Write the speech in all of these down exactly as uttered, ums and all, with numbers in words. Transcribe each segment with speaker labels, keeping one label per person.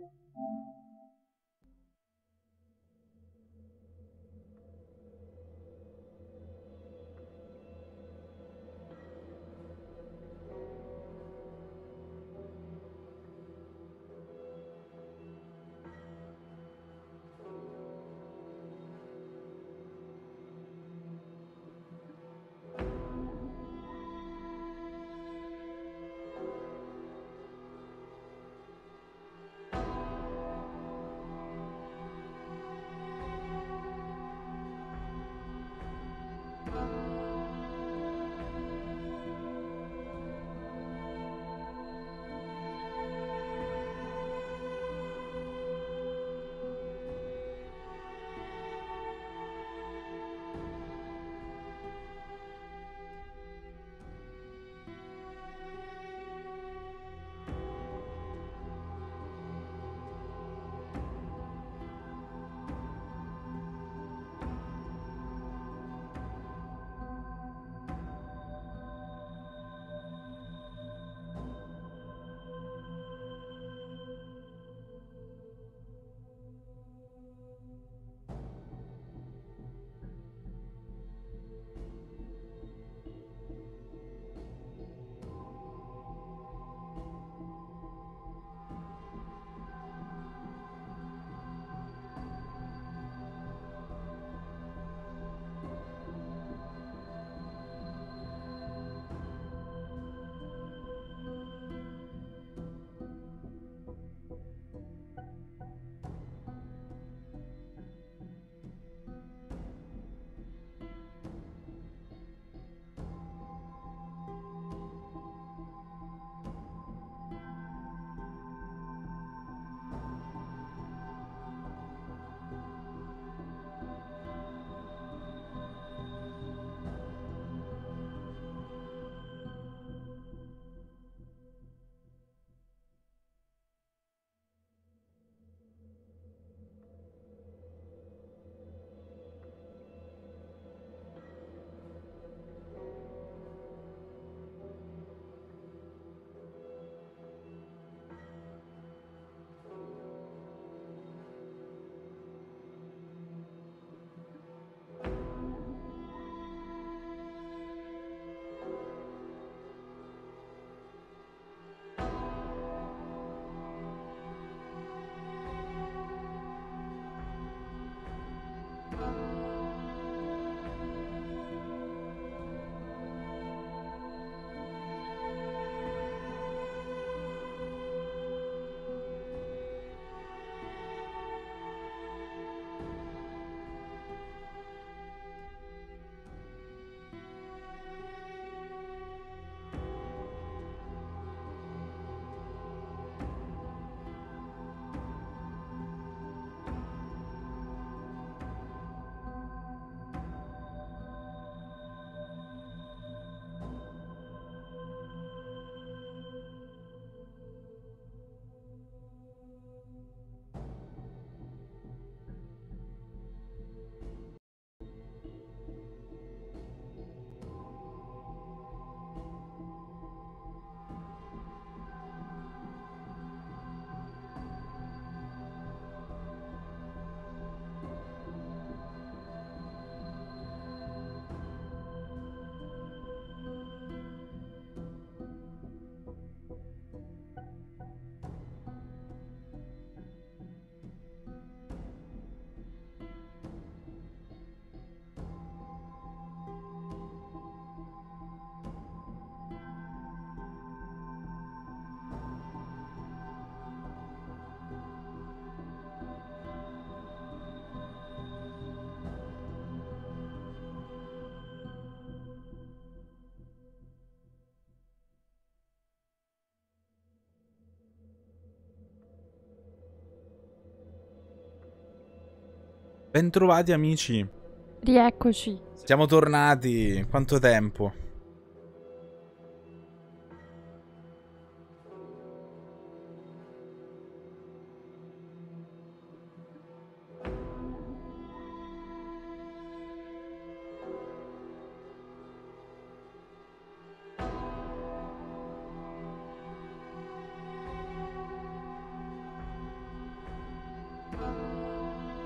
Speaker 1: Bentrovati amici.
Speaker 2: Rieccoci.
Speaker 1: Siamo tornati. Quanto tempo?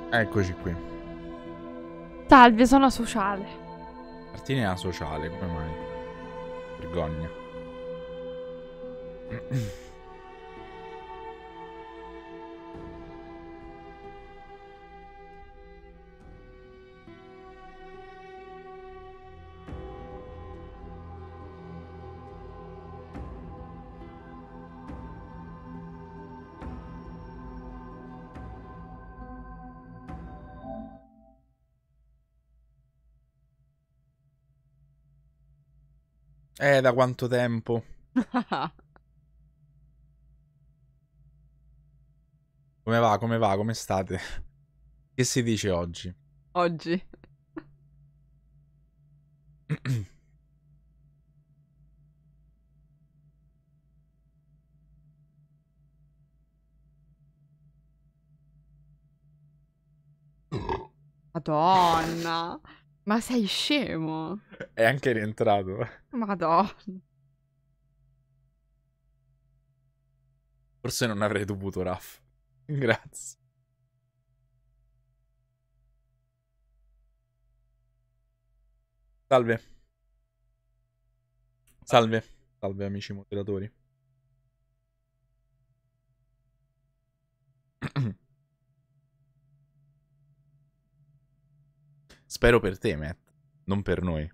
Speaker 1: Eccoci qui.
Speaker 2: Salve, sono sociale.
Speaker 1: Martini è asociale, come mai? Vergogna. Eh, da quanto tempo? Come va, come va, come state? Che si dice oggi?
Speaker 2: Oggi. Madonna. Ma sei scemo?
Speaker 1: È anche rientrato.
Speaker 2: Madonna.
Speaker 1: Forse non avrei dovuto, Raff. Grazie. Salve. Salve. Salve amici moderatori. Spero per te, Matt. Non per noi.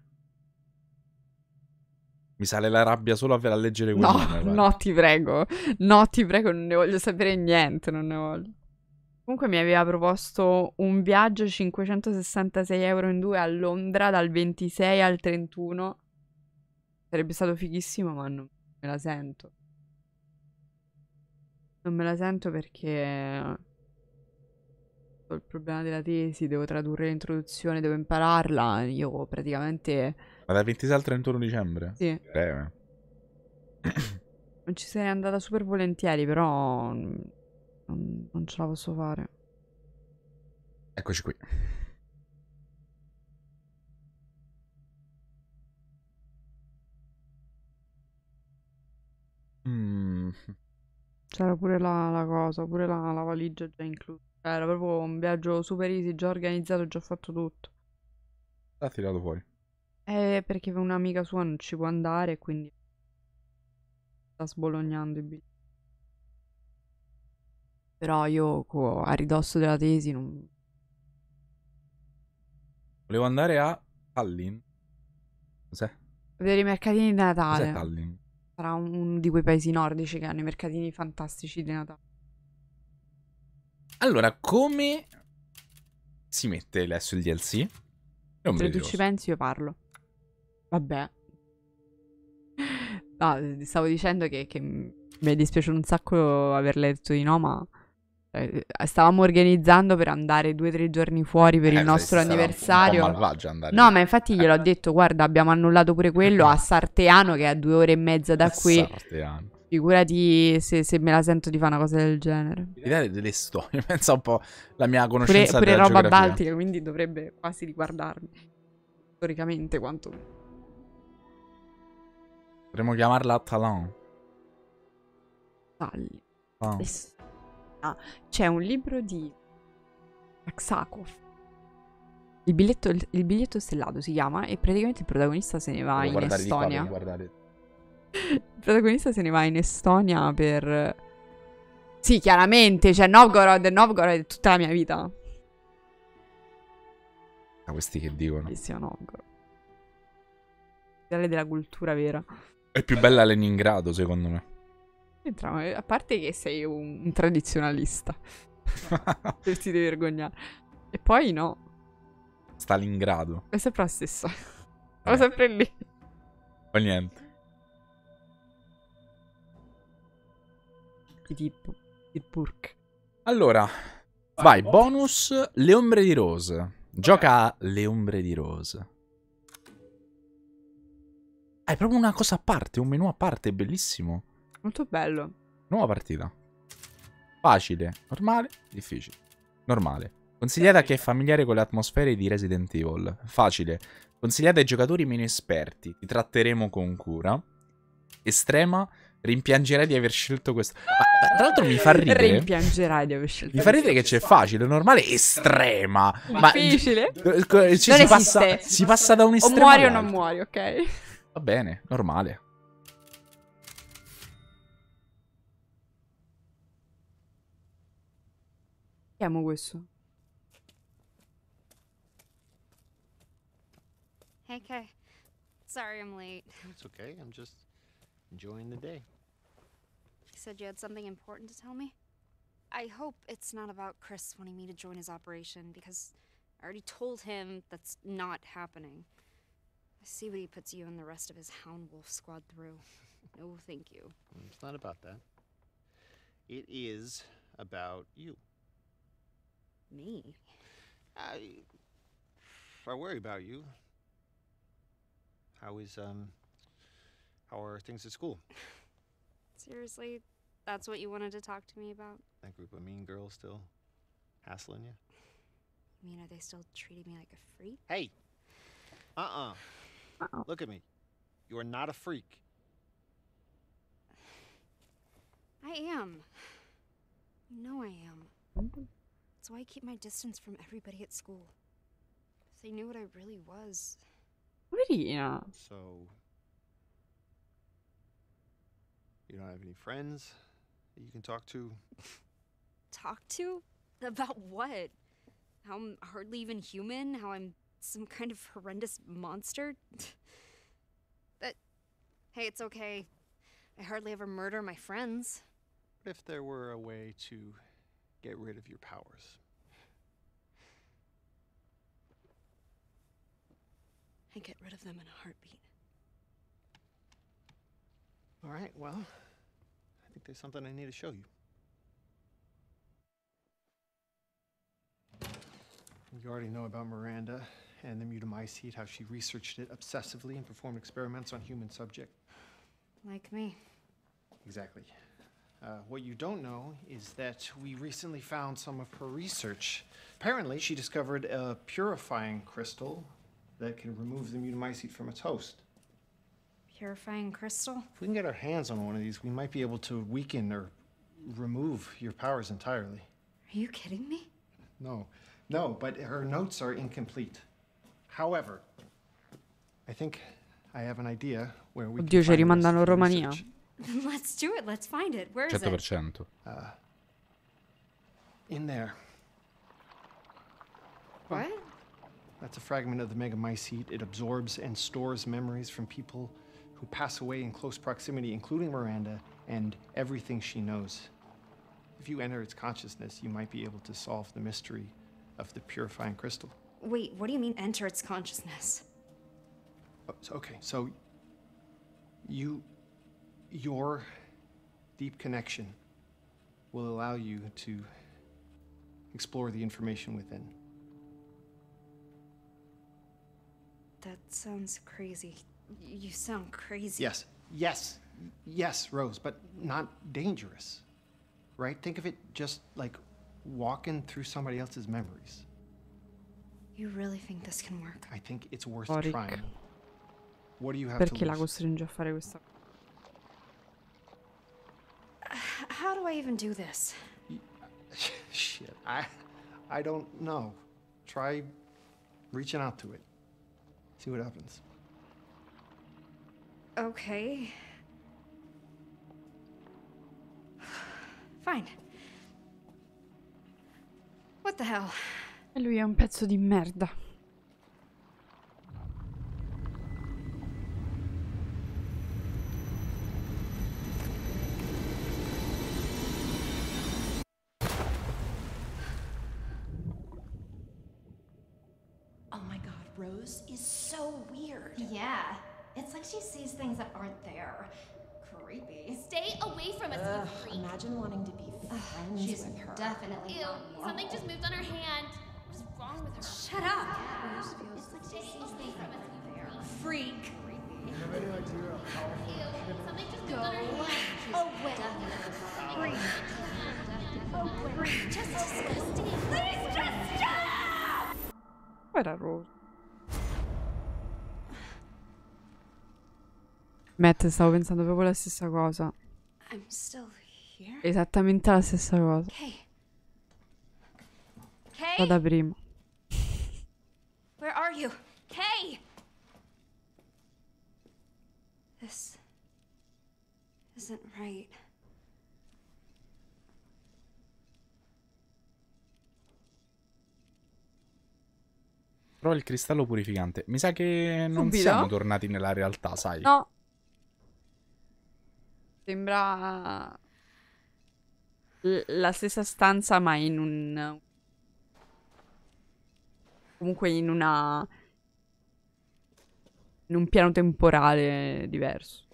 Speaker 1: Mi sale la rabbia solo a a leggere quel
Speaker 2: No,
Speaker 1: nome, guarda.
Speaker 2: no, ti prego. No, ti prego, non ne voglio sapere niente, non ne voglio. Comunque mi aveva proposto un viaggio cinquecentosessantasei euro in due a Londra dal ventisei al trentuno. Sarebbe stato fighissimo, ma non me la sento. Non me la sento perché ho il problema della tesi, devo tradurre l'introduzione, devo impararla. Io praticamente...
Speaker 1: Ma dal ventisei al trentuno dicembre?
Speaker 2: Sì.
Speaker 1: Breve.
Speaker 2: Non ci sarei andata super volentieri, però... Non, non ce la posso fare.
Speaker 1: Eccoci qui. Mm.
Speaker 2: C'era pure la, la cosa, pure la, la valigia già inclusa. Era proprio un viaggio super easy, già organizzato, già fatto tutto.
Speaker 1: L'ha tirato fuori.
Speaker 2: Eh, perché un'amica sua non ci può andare e quindi sta sbolognando i biglietti. Però io co- a ridosso della tesi non...
Speaker 1: Volevo andare a Tallinn. Cos'è?
Speaker 2: Vedere i mercatini di
Speaker 1: Cos'è
Speaker 2: Natale.
Speaker 1: Tallinn?
Speaker 2: Sarà uno di quei paesi nordici che hanno i mercatini fantastici di Natale.
Speaker 1: Allora, come si mette adesso il D L C?
Speaker 2: Se tu ci pensi io parlo. Vabbè. No, stavo dicendo che, che mi è dispiaciuto un sacco averle detto di no, ma eh, stavamo organizzando per andare due o tre giorni fuori per
Speaker 1: Eh,
Speaker 2: il nostro
Speaker 1: sarà
Speaker 2: anniversario.
Speaker 1: un po' malvagio andare
Speaker 2: No,
Speaker 1: lì.
Speaker 2: ma infatti gliel'ho detto, guarda, abbiamo annullato pure quello a Sarteano, che è a due ore e mezza da qui.
Speaker 1: Sarteano.
Speaker 2: Figurati se, se me la sento di fare una cosa del genere.
Speaker 1: L'idea delle storie, pensa un po' la mia
Speaker 2: Pure,
Speaker 1: conoscenza
Speaker 2: pure
Speaker 1: della
Speaker 2: roba
Speaker 1: geografia.
Speaker 2: baltica, quindi dovrebbe quasi riguardarmi. Storicamente quanto...
Speaker 1: Potremmo chiamarla Talon.
Speaker 2: Tagli.
Speaker 1: Oh.
Speaker 2: Ah, c'è un libro di Aksakov. Il biglietto, il, il biglietto stellato si chiama e praticamente il protagonista se ne va
Speaker 1: Devo
Speaker 2: in
Speaker 1: guardare di qua,
Speaker 2: Estonia.
Speaker 1: devo guardare.
Speaker 2: Il protagonista se ne va in Estonia per... Sì, chiaramente, cioè Novgorod, Novgorod è tutta la mia vita.
Speaker 1: A questi che dicono.
Speaker 2: Bellissima Novgorod. Della cultura vera.
Speaker 1: È più bella Leningrado, secondo me.
Speaker 2: Entriamo, a parte che sei un, un tradizionalista. Ti devi vergognare. E poi no.
Speaker 1: Stalingrado.
Speaker 2: È sempre la stessa. Siamo sempre lì.
Speaker 1: Fa niente.
Speaker 2: Tipo il Purk.
Speaker 1: Allora, vai, bonus Le ombre di Rose. Gioca a Le ombre di Rose. Ah, è proprio una cosa a parte, un menu a parte, bellissimo.
Speaker 2: Molto bello.
Speaker 1: Nuova partita. Facile, normale, difficile. Normale. Consigliata a chi è familiare con le atmosfere di Resident Evil. Facile. Consigliata ai giocatori meno esperti. Ti tratteremo con cura. Estrema. Rimpiangerai di aver scelto questo. Ma tra l'altro mi fa ridere.
Speaker 2: Rimpiangerai di aver scelto
Speaker 1: Mi fa ridere che c'è facile, normale, estrema. Ma
Speaker 2: difficile.
Speaker 1: Ci si,
Speaker 2: Non
Speaker 1: passa,
Speaker 2: esiste.
Speaker 1: si passa da un
Speaker 2: O
Speaker 1: estremo
Speaker 2: muori o non
Speaker 1: all'altro.
Speaker 2: muori, ok?
Speaker 1: Va bene, normale.
Speaker 2: Chiamo questo.
Speaker 3: Hey, Kay. Sorry I'm late.
Speaker 4: It's okay. I'm just enjoying the day.
Speaker 3: You said you had something important to tell me? I hope it's not about Chris wanting me to join his operation, because I already told him that's not happening. I see what he puts you and the rest of his Hound Wolf squad through. No, thank you.
Speaker 4: It's not about that. It is about you.
Speaker 3: Me?
Speaker 4: I... I worry about you. How is, um... How are things at school?
Speaker 3: Seriously? That's what you wanted to talk to me about?
Speaker 4: That group of mean girls still hassling you?
Speaker 3: You mean, are they still treating me like a freak?
Speaker 4: Hey! Uh-uh.
Speaker 2: Uh-oh.
Speaker 4: Look at me. You are not a freak.
Speaker 3: I am. You know I am. That's why I keep my distance from everybody at school. If they knew what I really was.
Speaker 2: Poverina.
Speaker 4: So... You don't have any friends that you can talk to?
Speaker 3: Talk to? About what? How I'm hardly even human? How I'm some kind of horrendous monster? That... Hey, it's okay. I hardly ever murder my friends.
Speaker 4: What if there were a way to get rid of your powers?
Speaker 3: I get rid of them in a heartbeat.
Speaker 4: All right, well, I think there's something I need to show you. You already know about Miranda and the mutamycete, how she researched it obsessively and performed experiments on human subjects.
Speaker 3: Like me.
Speaker 4: Exactly. Uh, what you don't know is that we recently found some of her research. Apparently, she discovered a purifying crystal that can remove the mutamycete from its host.
Speaker 3: Purifying crystal?
Speaker 4: If we can get our hands on one of these, we might be able to weaken or remove your powers entirely.
Speaker 3: Are you kidding me?
Speaker 4: No, no, but her notes are incomplete. However, I think I have an idea where we
Speaker 2: Oddio,
Speaker 4: can
Speaker 2: ci
Speaker 4: find the rest
Speaker 2: rimandano
Speaker 4: of the
Speaker 2: Romania.
Speaker 4: research.
Speaker 3: Then let's do it. Let's find it. Where is
Speaker 1: cento per
Speaker 3: it?
Speaker 1: cento.
Speaker 4: Uh, in there.
Speaker 3: What?
Speaker 4: That's a fragment of the megamycete. It absorbs and stores memories from people who pass away in close proximity, including Miranda, and everything she knows. If you enter its consciousness, you might be able to solve the mystery of the purifying crystal.
Speaker 3: Wait, what do you mean enter its consciousness?
Speaker 4: Oh, so- okay, so you, your deep connection will allow you to explore the information within.
Speaker 3: That sounds crazy. Y- You sound crazy.
Speaker 4: Yes, yes, yes, Rose, but not dangerous, right? Think of it just like walking through somebody else's memories.
Speaker 3: You really think this can work?
Speaker 4: I think it's worth
Speaker 2: Oh, Rick.
Speaker 4: trying. What do you have
Speaker 2: Perché
Speaker 4: to
Speaker 2: la
Speaker 4: lose?
Speaker 2: costringe a fare questa cosa?
Speaker 3: H- How do I even do this?
Speaker 4: Shit, I, I don't know. Try reaching out to it. See what happens.
Speaker 3: Okay. Fine. What the hell?
Speaker 2: E lui è un pezzo di merda.
Speaker 5: Oh my god, Rose is so weird.
Speaker 6: Yeah, it's like she sees things that aren't there. Creepy. Stay away from us,
Speaker 5: Ugh,
Speaker 6: you freak.
Speaker 5: imagine wanting to be friends
Speaker 6: She's
Speaker 5: with her.
Speaker 6: definitely
Speaker 7: Ew,
Speaker 6: not normal.
Speaker 7: something just moved on her hand. What's wrong with her?
Speaker 6: Shut up!
Speaker 5: Rose feels
Speaker 6: It's like she sees things that aren't there.
Speaker 5: freak.
Speaker 7: Ew, something just moved
Speaker 6: Go
Speaker 7: on her hand.
Speaker 6: away. Freak. Freak. Just disgusting. Please just stop!
Speaker 2: Guarda Rose. Matt, stavo pensando proprio la stessa cosa.
Speaker 3: I'm still here.
Speaker 2: Esattamente la stessa cosa.
Speaker 3: Kay.
Speaker 2: La
Speaker 3: Kay?
Speaker 2: da prima.
Speaker 3: Where are you? Kay! This isn't right.
Speaker 1: Trova il cristallo purificante. Mi sa che non
Speaker 2: Subito?
Speaker 1: siamo tornati nella realtà, sai?
Speaker 2: No. Sembra l- la stessa stanza, ma in un... Comunque in una... in un piano temporale diverso.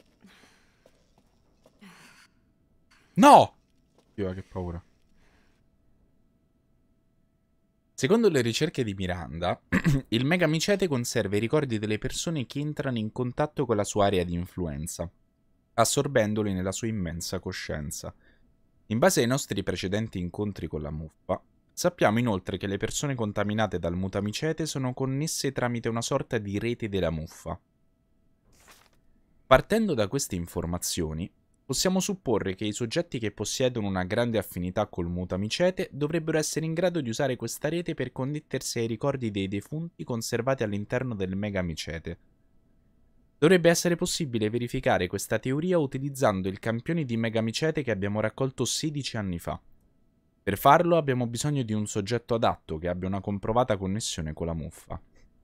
Speaker 1: No! Dio, che paura. Secondo le ricerche di Miranda, il megamicete conserva i ricordi delle persone che entrano in contatto con la sua area di influenza, assorbendoli nella sua immensa coscienza. In base ai nostri precedenti incontri con la muffa, sappiamo inoltre che le persone contaminate dal mutamicete sono connesse tramite una sorta di rete della muffa. Partendo da queste informazioni, possiamo supporre che i soggetti che possiedono una grande affinità col mutamicete dovrebbero essere in grado di usare questa rete per connettersi ai ricordi dei defunti conservati all'interno del megamicete. Dovrebbe essere possibile verificare questa teoria utilizzando il campione di megamicete che abbiamo raccolto sedici anni fa. Per farlo abbiamo bisogno di un soggetto adatto che abbia una comprovata connessione con la muffa.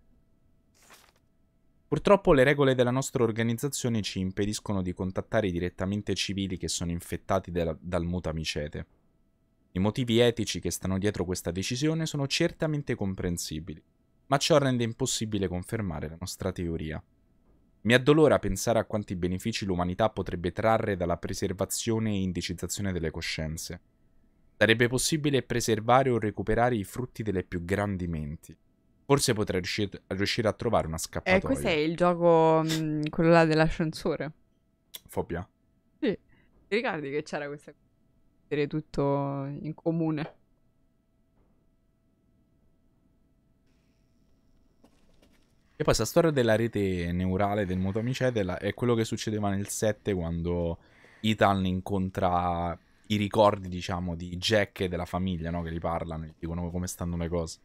Speaker 1: Purtroppo le regole della nostra organizzazione ci impediscono di contattare direttamente civili che sono infettati dal, dal mutamicete. I motivi etici che stanno dietro questa decisione sono certamente comprensibili, ma ciò rende impossibile confermare la nostra teoria. Mi addolora pensare a quanti benefici l'umanità potrebbe trarre dalla preservazione e indicizzazione delle coscienze. Sarebbe possibile preservare o recuperare i frutti delle più grandi menti. Forse potrei riuscire, riuscire a trovare una scappatoia.
Speaker 2: Eh, questo è il gioco, mh, quello là dell'ascensore.
Speaker 1: Fobia.
Speaker 2: Sì. Ti ricordi che c'era questa cosa? Tutto in comune.
Speaker 1: E poi sta storia della rete neurale del mutamicete la- è quello che succedeva nel sette quando Ethan incontra i ricordi, diciamo, di Jack e della famiglia, no? Che gli parlano, gli dicono come stanno le cose.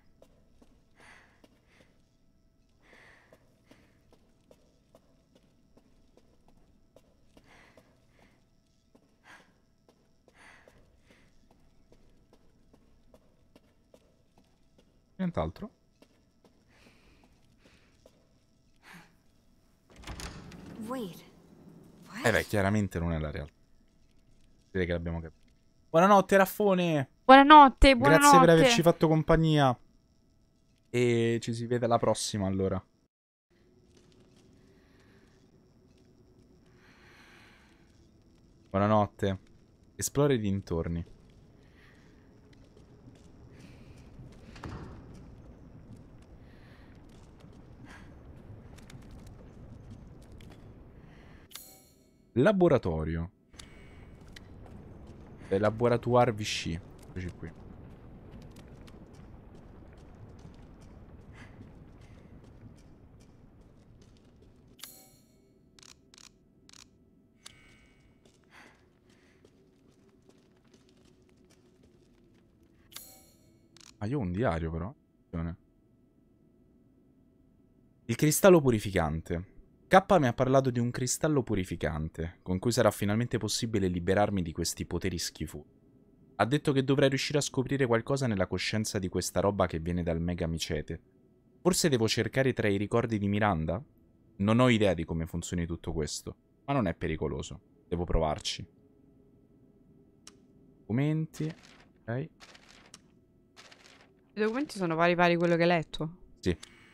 Speaker 1: Nient'altro.
Speaker 3: Wait. What?
Speaker 1: Eh beh, chiaramente non è la realtà. Direi che l'abbiamo capito. Buonanotte, Raffone!
Speaker 2: Buonanotte, buonanotte.
Speaker 1: Grazie per averci fatto compagnia. E ci si vede alla prossima, allora. Buonanotte. Esplora i dintorni. Laboratorio. Le Laboratoire Vichy. Eccoci qui. Ah, io ho un diario però. Il cristallo purificante. K mi ha parlato di un cristallo purificante, con cui sarà finalmente possibile liberarmi di questi poteri schifosi. Ha detto che dovrei riuscire a scoprire qualcosa nella coscienza di questa roba che viene dal megamicete. Forse devo cercare tra i ricordi di Miranda? Non ho idea di come funzioni tutto questo, ma non è pericoloso. Devo provarci. Documenti. Ok.
Speaker 2: I documenti sono vari vari quello che hai letto?
Speaker 1: Sì.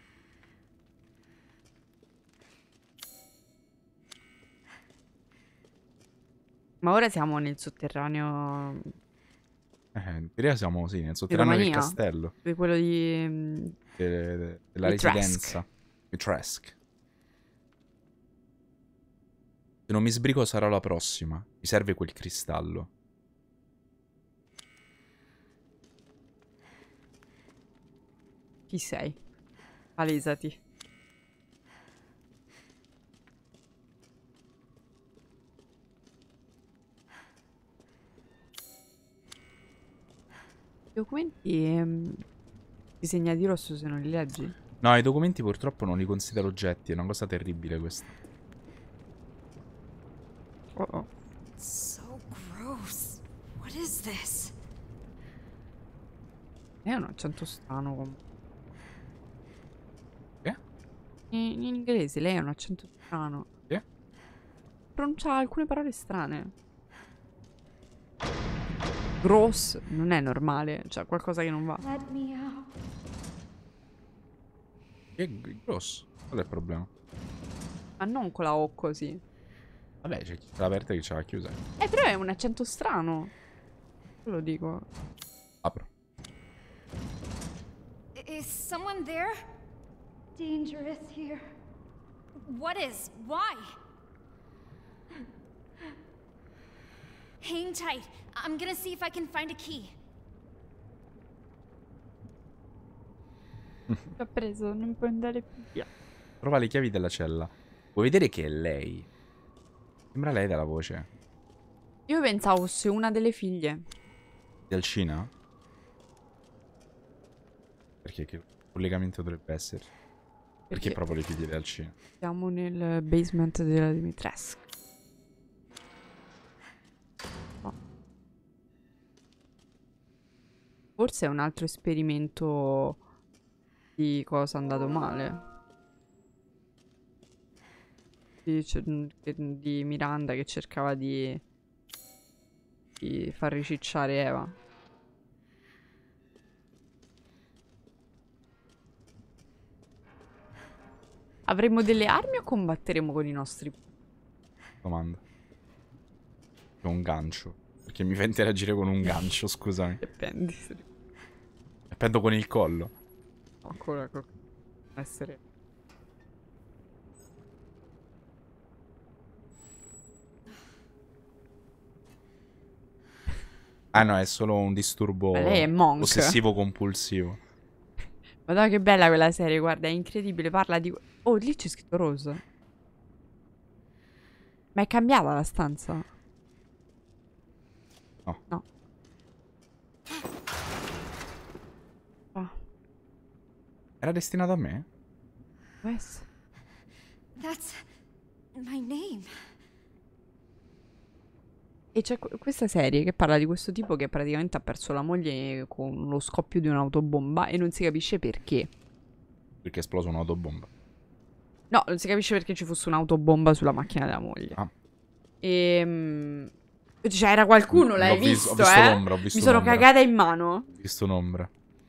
Speaker 2: Ma ora siamo nel sotterraneo
Speaker 1: Eh, in teoria siamo, sì, nel
Speaker 2: di
Speaker 1: sotterraneo del
Speaker 2: Romania?
Speaker 1: castello.
Speaker 2: Di quello di... mm,
Speaker 1: de- de- della
Speaker 2: Di Trask.
Speaker 1: residenza. Di Trask. Se non mi sbrigo sarà la prossima. Mi serve quel cristallo.
Speaker 2: Chi sei? Palesati. documenti ehm, disegnati rosso se non li leggi.
Speaker 1: No, i documenti purtroppo non li considero oggetti, è una cosa terribile questa.
Speaker 2: Oh oh.
Speaker 3: So gross. What is this?
Speaker 2: È un accento strano comunque.
Speaker 1: Che?
Speaker 2: In, in inglese lei ha un accento strano.
Speaker 1: Che?
Speaker 2: Pronuncia alcune parole strane. Gross non è normale, cioè qualcosa che non va.
Speaker 6: Let me out.
Speaker 1: Che g- grosso. Qual è il problema?
Speaker 2: Ma non con la O così.
Speaker 1: Vabbè, c'è chi ce l'ha aperta e chi ce l'ha chiusa.
Speaker 2: Eh, però è un accento strano. Lo dico.
Speaker 1: Apro.
Speaker 3: I- Is someone there?
Speaker 6: Dangerous here.
Speaker 3: What is? Why? Hang tight. I'm gonna see if I can find a key.
Speaker 2: Ti ha preso, non puoi andare più via.
Speaker 1: Trova le chiavi della cella. Vuoi vedere che è lei? Sembra lei dalla voce.
Speaker 2: Io pensavo fosse una delle figlie.
Speaker 1: Di Alcina? Perché che collegamento dovrebbe essere? Perché,
Speaker 2: Perché
Speaker 1: proprio le figlie di Alcina?
Speaker 2: siamo nel basement della Dimitrescu. No. Forse è un altro esperimento di cosa è andato male. Di, di Miranda che cercava di, di far ricicciare Eva. Avremo delle armi o combatteremo con i nostri?
Speaker 1: Domanda. C'è un gancio. Perché mi fa interagire con un gancio, scusami.
Speaker 2: Dipende.
Speaker 1: Appendo con il collo.
Speaker 2: Ancora essere.
Speaker 1: Ah no, è solo un disturbo
Speaker 2: Ma lei è monk.
Speaker 1: ossessivo compulsivo.
Speaker 2: Madonna che bella quella serie, guarda, è incredibile, parla di... Oh, lì c'è scritto Rose. Ma è cambiata la stanza?
Speaker 1: No.
Speaker 2: No. Ah,
Speaker 1: Era destinato a me?
Speaker 2: questo.
Speaker 3: That's my name.
Speaker 2: E c'è que- questa serie che parla di questo tipo che praticamente ha perso la moglie con lo scoppio di un'autobomba e non si capisce perché.
Speaker 1: Perché è esplosa un'autobomba.
Speaker 2: No, non si capisce perché ci fosse un'autobomba sulla macchina della moglie.
Speaker 1: Ah.
Speaker 2: E... Cioè, era qualcuno, l'hai
Speaker 1: L'ho vis-
Speaker 2: visto,
Speaker 1: ho visto
Speaker 2: eh?
Speaker 1: l'ombra, ho visto
Speaker 2: Mi sono
Speaker 1: l'ombra.
Speaker 2: cagata in mano.
Speaker 1: Ho visto un'ombra.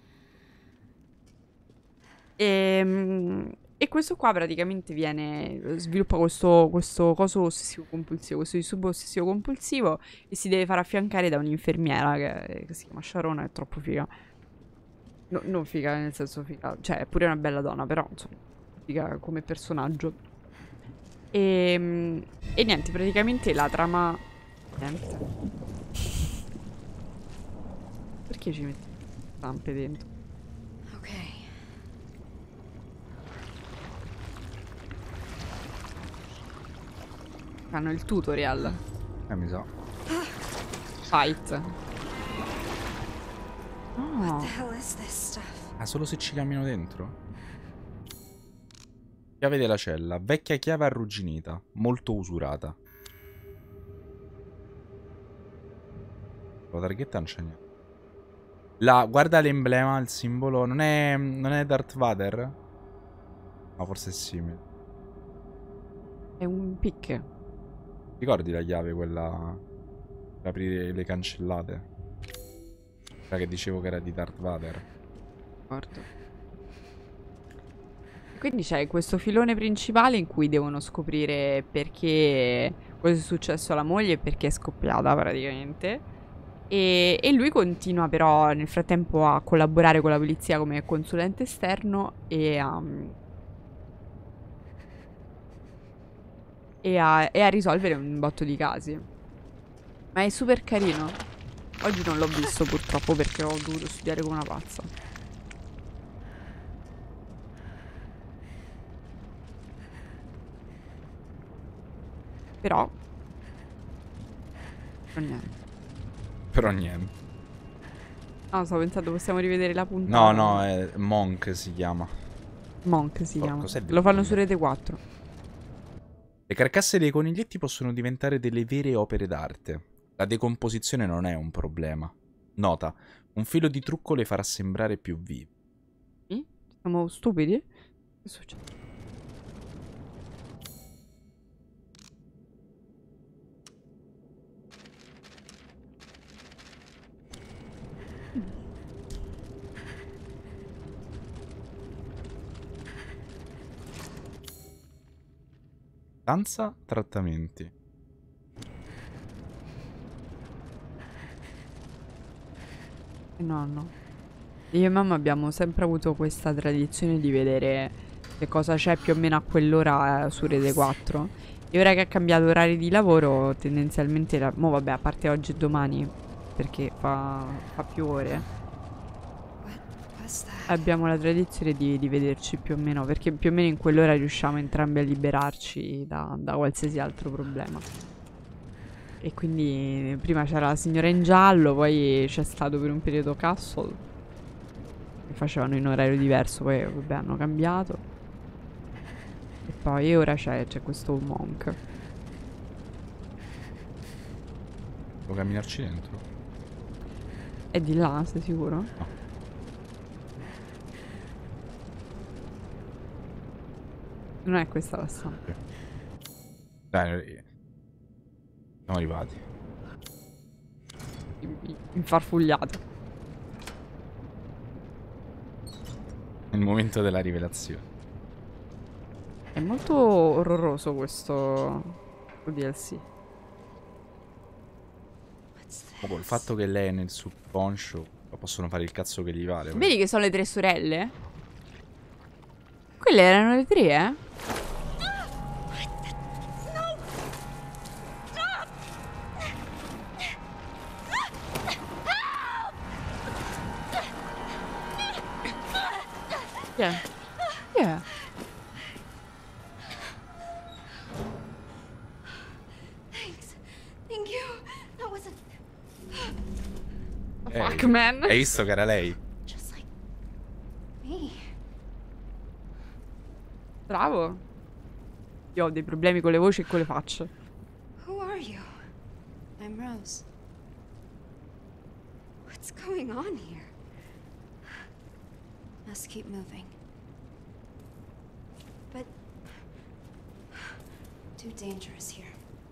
Speaker 2: E, e questo qua praticamente viene, sviluppa questo, questo coso ossessivo compulsivo, questo disturbo ossessivo compulsivo e si deve far affiancare da un'infermiera che, che si chiama Sharona, è troppo figa. No, non figa nel senso figa, cioè è pure una bella donna, però insomma, figa come personaggio. E, e niente, praticamente la trama... Niente. Perché ci metti stampe dentro?
Speaker 3: Ok.
Speaker 2: Fanno il tutorial.
Speaker 1: Eh, mi sa.
Speaker 2: Fight.
Speaker 3: What
Speaker 2: Oh,
Speaker 3: the hell is this stuff?
Speaker 1: Ah, solo se ci cammino dentro? Chiave della cella. Vecchia chiave arrugginita. Molto usurata. La targhetta non c'è niente. La, guarda l'emblema, il simbolo. Non è, non è Darth Vader? No, forse è simile.
Speaker 2: è un pic.
Speaker 1: Ricordi la chiave, quella per aprire le cancellate? Quella che dicevo che era di Darth Vader.
Speaker 2: Ricordo. Quindi c'è questo filone principale in cui devono scoprire perché cosa è successo alla moglie e perché è scoppiata praticamente. E, e lui continua però nel frattempo a collaborare con la polizia come consulente esterno e a, e a, e a risolvere un botto di casi. Ma è super carino. Oggi non l'ho visto purtroppo perché ho dovuto studiare come una pazza. Però... però niente.
Speaker 1: Però niente.
Speaker 2: No, stavo pensando, possiamo rivedere la puntata.
Speaker 1: No, no, è Monk si chiama.
Speaker 2: Monk si
Speaker 1: Oh,
Speaker 2: chiama.
Speaker 1: cos'è il
Speaker 2: Lo fanno
Speaker 1: video?
Speaker 2: su Rete quattro.
Speaker 1: Le carcasse dei coniglietti possono diventare delle vere opere d'arte. La decomposizione non è un problema. Nota, un filo di trucco le farà sembrare più vive.
Speaker 2: Siamo stupidi? Che succede?
Speaker 1: Stanza trattamenti.
Speaker 2: No, no. Io e mamma abbiamo sempre avuto questa tradizione di vedere che cosa c'è più o meno a quell'ora eh, su Rete quattro. E ora che ha cambiato orari di lavoro, tendenzialmente, la... mo vabbè, a parte oggi e domani, perché fa, fa più ore,
Speaker 3: What was that?
Speaker 2: abbiamo la tradizione di, di vederci più o meno, perché più o meno in quell'ora riusciamo entrambi a liberarci da, da qualsiasi altro problema. E quindi prima c'era la signora in giallo, poi c'è stato per un periodo Castle, che facevano in orario diverso, poi vabbè hanno cambiato. E poi ora c'è questo Monk.
Speaker 1: Devo camminarci dentro?
Speaker 2: È di là, sei sicuro?
Speaker 1: No.
Speaker 2: Non è questa la stanza.
Speaker 1: Dai, siamo arrivati.
Speaker 2: Infarfugliato.
Speaker 1: È il momento della rivelazione.
Speaker 2: È molto orroroso questo D L C.
Speaker 1: Ma col fatto che lei è nel subconscio, possono fare il cazzo che gli vale.
Speaker 2: Vedi che sono le tre sorelle? Quelle erano le tre, eh? Yeah. Yeah.
Speaker 6: Thanks. Thank you. That was a
Speaker 2: Fuck, man.
Speaker 1: Hai visto che era lei?
Speaker 6: just like me.
Speaker 2: Bravo. Io ho dei problemi con le voci e con le facce.
Speaker 3: Who are you?
Speaker 6: I'm Rose. What's going on here? Must keep moving. But too dangerous here.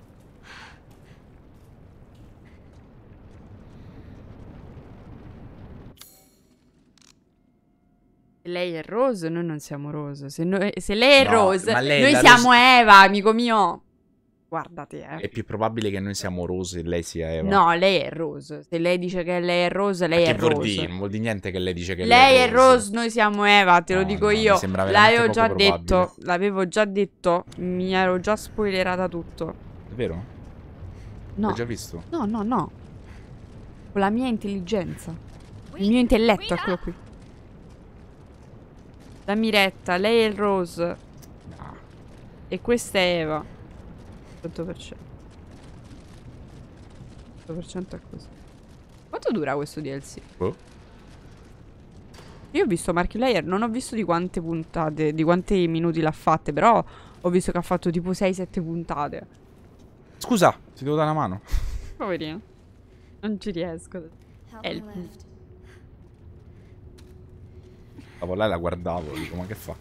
Speaker 2: Lei è Rose, noi non siamo Rose. Se, noi- se lei è
Speaker 1: No,
Speaker 2: Rose,
Speaker 1: ma lei è
Speaker 2: noi
Speaker 1: la
Speaker 2: siamo
Speaker 1: Rose-
Speaker 2: Eva, amico mio. Guardati, eh.
Speaker 1: È più probabile che noi siamo Rose e lei sia Eva.
Speaker 2: No, lei è Rose. Se lei dice che lei è Rose, lei
Speaker 1: Ma
Speaker 2: è
Speaker 1: che vuol
Speaker 2: Rose.
Speaker 1: dire? Non vuol dire niente che lei dice che
Speaker 2: Lei
Speaker 1: lei
Speaker 2: è Rose, noi siamo Eva, te lo
Speaker 1: No,
Speaker 2: dico
Speaker 1: no,
Speaker 2: io.
Speaker 1: mi sembra veramente
Speaker 2: L'avevo
Speaker 1: poco
Speaker 2: già
Speaker 1: probabile.
Speaker 2: detto, l'avevo già detto, mi ero già spoilerata tutto.
Speaker 1: È vero?
Speaker 2: No,
Speaker 1: L'hai già visto?
Speaker 2: no, no, no. Con la mia intelligenza. Il mio intelletto è quello qui. Dammi retta, lei è Rose
Speaker 1: No.
Speaker 2: e questa è Eva. cento per cento. cento per cento è così. Quanto dura questo D L C?
Speaker 1: Oh.
Speaker 2: Io ho visto Markiplier, non ho visto di quante puntate, di quanti minuti l'ha fatte, però ho visto che ha fatto tipo sei sette puntate.
Speaker 1: Scusa, ti devo dare una mano.
Speaker 2: Poverino. Non ci riesco.
Speaker 6: Help
Speaker 2: Help
Speaker 6: me
Speaker 2: me.
Speaker 6: lift.
Speaker 1: Stavo là e la guardavo, dico, ma che fa?